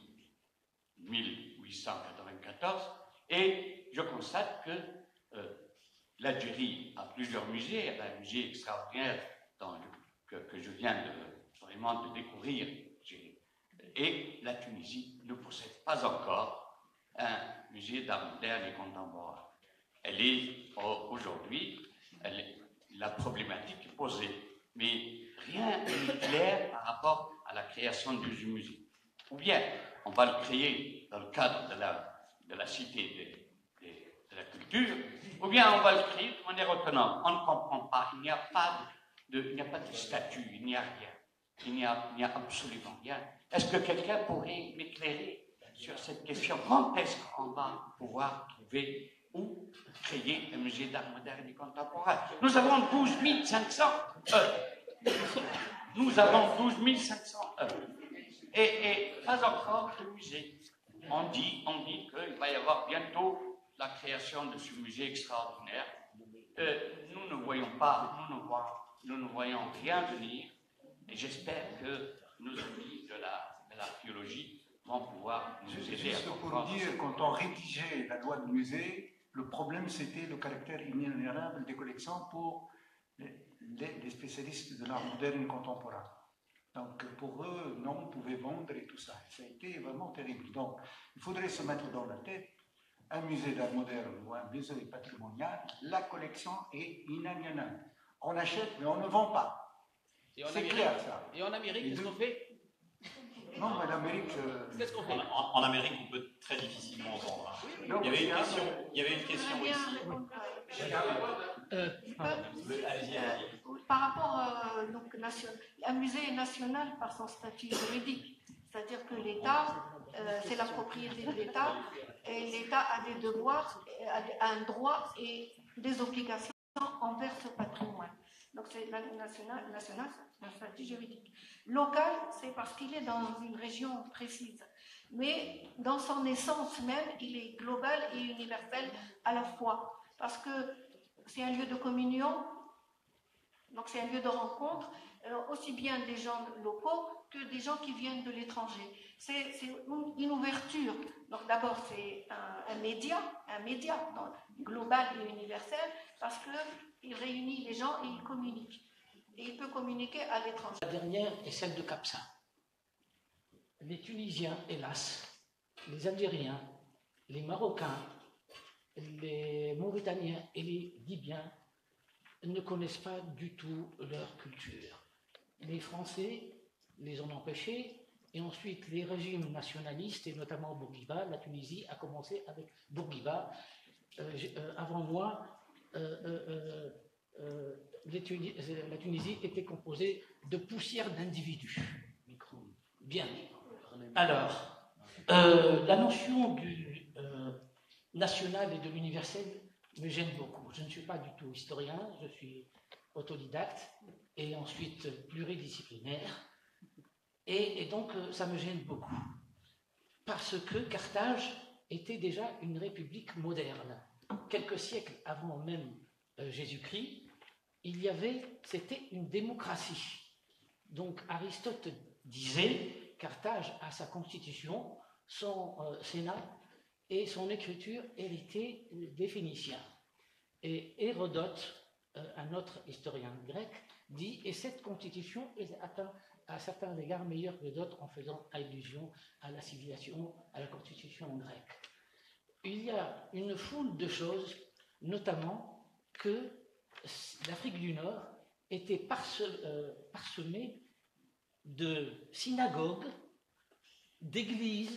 I: 1894 et je constate que l'Algérie a plusieurs musées. Elle a un musée extraordinaire que je viens vraiment de découvrir. Et la Tunisie ne possède pas encore un musée d'art moderne et contemporain. Aujourd'hui, la problématique est posée, mais rien n'est clair par rapport à la création du musée. Ou bien on va le créer dans le cadre de la cité de la culture, ou bien on va le créer de manière autonome. On ne comprend pas, il n'y a pas de statut, il n'y a rien. Il n'y a absolument rien. Est-ce que quelqu'un pourrait m'éclairer sur cette question? Quand est-ce qu'on va pouvoir trouver ou créer un musée d'art moderne et contemporain? Nous avons 12 500 œuvres. Nous avons 12 500 œuvres. Et pas encore de musée. On dit qu'il va y avoir bientôt la création de ce musée extraordinaire. Nous ne voyons pas, nous ne voyons rien venir. Et j'espère que nos amis de l'archéologie vont pouvoir nous aider
C: juste
I: à
C: pour
I: comprendre.
C: dire, quand on rédigeait la loi du musée, le problème c'était le caractère inaliénable des collections pour les spécialistes de l'art moderne et contemporain. Donc pour eux, non, on pouvait vendre et tout ça. Ça a été vraiment terrible. Donc il faudrait se mettre dans la tête, un musée d'art moderne ou un musée patrimonial, la collection est inaliénable. On achète mais on ne vend pas. C'est clair ça.
E: Et en Amérique, qu'est-ce qu'on fait?
C: Non, mais l'Amérique...
E: Qu'est-ce qu'on fait?
B: En Amérique, on peut très difficilement vendre. Il y avait une question ici.
G: Par rapport donc, un musée est national par son statut juridique. C'est-à-dire que l'État, c'est la propriété de l'État, et l'État a des devoirs, a un droit et des obligations envers ce patrimoine. Donc c'est national, c'est un statut juridique. Local, c'est parce qu'il est dans une région précise. mais dans son essence même, il est global et universel à la fois. Parce que c'est un lieu de communion, donc c'est un lieu de rencontre, aussi bien des gens locaux que des gens qui viennent de l'étranger. C'est une ouverture. Donc d'abord, c'est un média global et universel, parce qu'il réunit les gens et il communique. Et il peut communiquer à l'étranger.
J: La dernière est celle de Capsa. Les Tunisiens, hélas, les Algériens, les Marocains, les Mauritaniens et les Libyens ne connaissent pas du tout leur culture. Les Français les ont empêchés, et ensuite les régimes nationalistes, et notamment Bourguiba, la Tunisie a commencé avec Bourguiba. Avant moi, la Tunisie était composée de poussière d'individus. Bien. Alors, la notion du national et de l'universel me gêne beaucoup. Je ne suis pas du tout historien, je suis autodidacte et ensuite pluridisciplinaire. Et donc, ça me gêne beaucoup. Parce que Carthage était déjà une république moderne. Quelques siècles avant même Jésus-Christ, c'était une démocratie. Donc, Aristote disait, Carthage a sa constitution, son sénat et son écriture héritée des Phéniciens. Et Hérodote, un autre historien grec, dit « Et cette constitution est à certains égards meilleure que d'autres en faisant allusion à la civilisation, à la constitution grecque. » Il y a une foule de choses, notamment que l'Afrique du Nord était parsemée de synagogues, d'églises,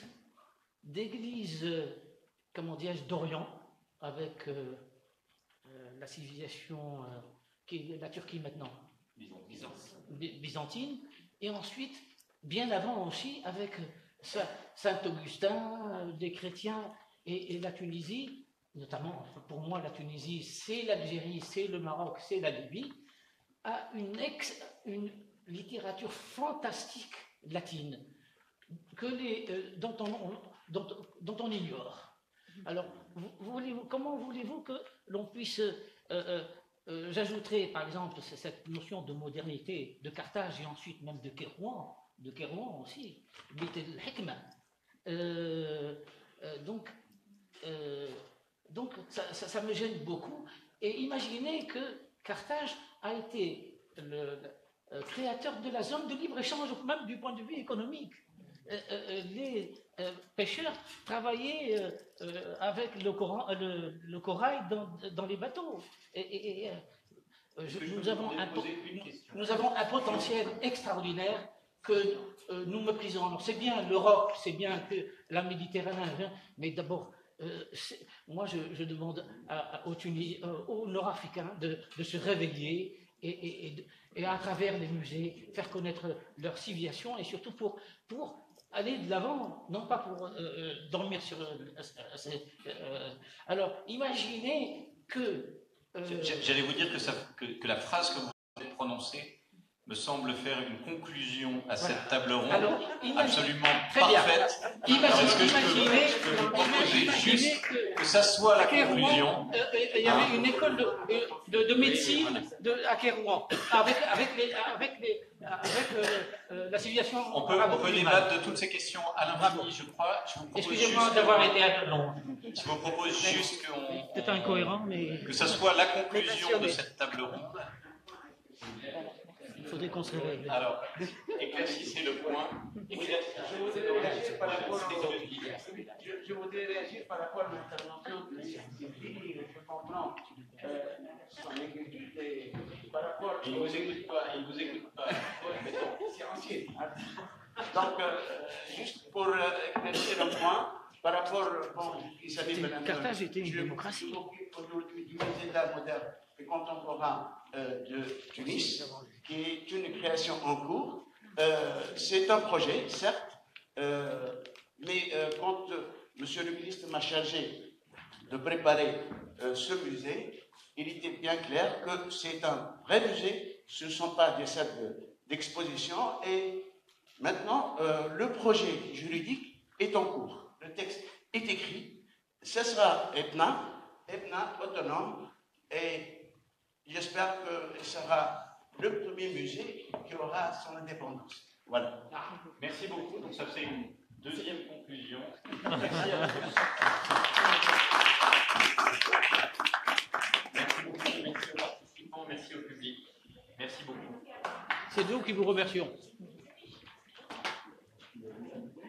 J: comment dirais-je, d'Orient, avec la civilisation qui est la Turquie maintenant, byzantine, et ensuite, bien avant aussi, avec Saint-Augustin, des chrétiens, et la Tunisie, notamment, pour moi, la Tunisie, c'est l'Algérie, c'est le Maroc, c'est la Libye, a une littérature fantastique latine, dont on ignore. Alors, comment voulez-vous que l'on puisse... j'ajouterai, par exemple, cette notion de modernité de Carthage et ensuite même de Kérouan aussi, Hikma. Donc ça me gêne beaucoup. Et imaginez que Carthage a été le créateur de la zone de libre-échange, même du point de vue économique. Les pêcheurs travaillaient avec le corail dans les bateaux. Nous avons un potentiel extraordinaire que nous méprisons. C'est bien l'Europe, c'est bien que la Méditerranée, mais d'abord, moi je demande aux Nord-Africains de se réveiller et à travers les musées faire connaître leur civilisation et surtout pour aller de l'avant, non pas pour dormir sur... alors, imaginez que...
B: J'allais vous dire que la phrase que vous avez prononcée me semble faire une conclusion à cette table ronde. Alors, absolument parfaite. Est-ce que je peux vous proposer juste que ça soit la conclusion?
J: Il y avait une école de médecine à Kérouan, avec la civilisation.
B: On peut débattre de toutes ces questions à l'infini, je crois.
J: Excusez-moi d'avoir été long.
B: Je vous propose juste
J: c'est incohérent, mais...
B: que ça soit la conclusion de cette table ronde.
J: Il faudrait qu'on se réveille.
B: Alors, éclaircissez le point.
C: Je voudrais réagir par rapport à l'intervention de Sylvie. Je comprends son inquiétude par rapport...
B: Il ne vous écoute pas,
C: C'est ancien. Donc, juste pour éclaircir un point, par rapport...
J: Carthage était une démocratie.
C: Aujourd'hui, du musée d'art moderne et contemporain de Tunis, qui est une création en cours. C'est un projet, certes, mais quand Monsieur le ministre m'a chargé de préparer ce musée, il était bien clair que c'est un vrai musée, ce ne sont pas des salles d'exposition. Et maintenant, le projet juridique
K: est en cours. Le texte est écrit. Ce sera EPNA autonome, et j'espère que ce sera le premier musée qui aura son indépendance. Voilà.
B: Merci beaucoup. Donc ça fait une deuxième conclusion. Merci à tous. Merci beaucoup. Merci aux participants. Merci au public. Merci beaucoup.
J: C'est nous qui vous remercions.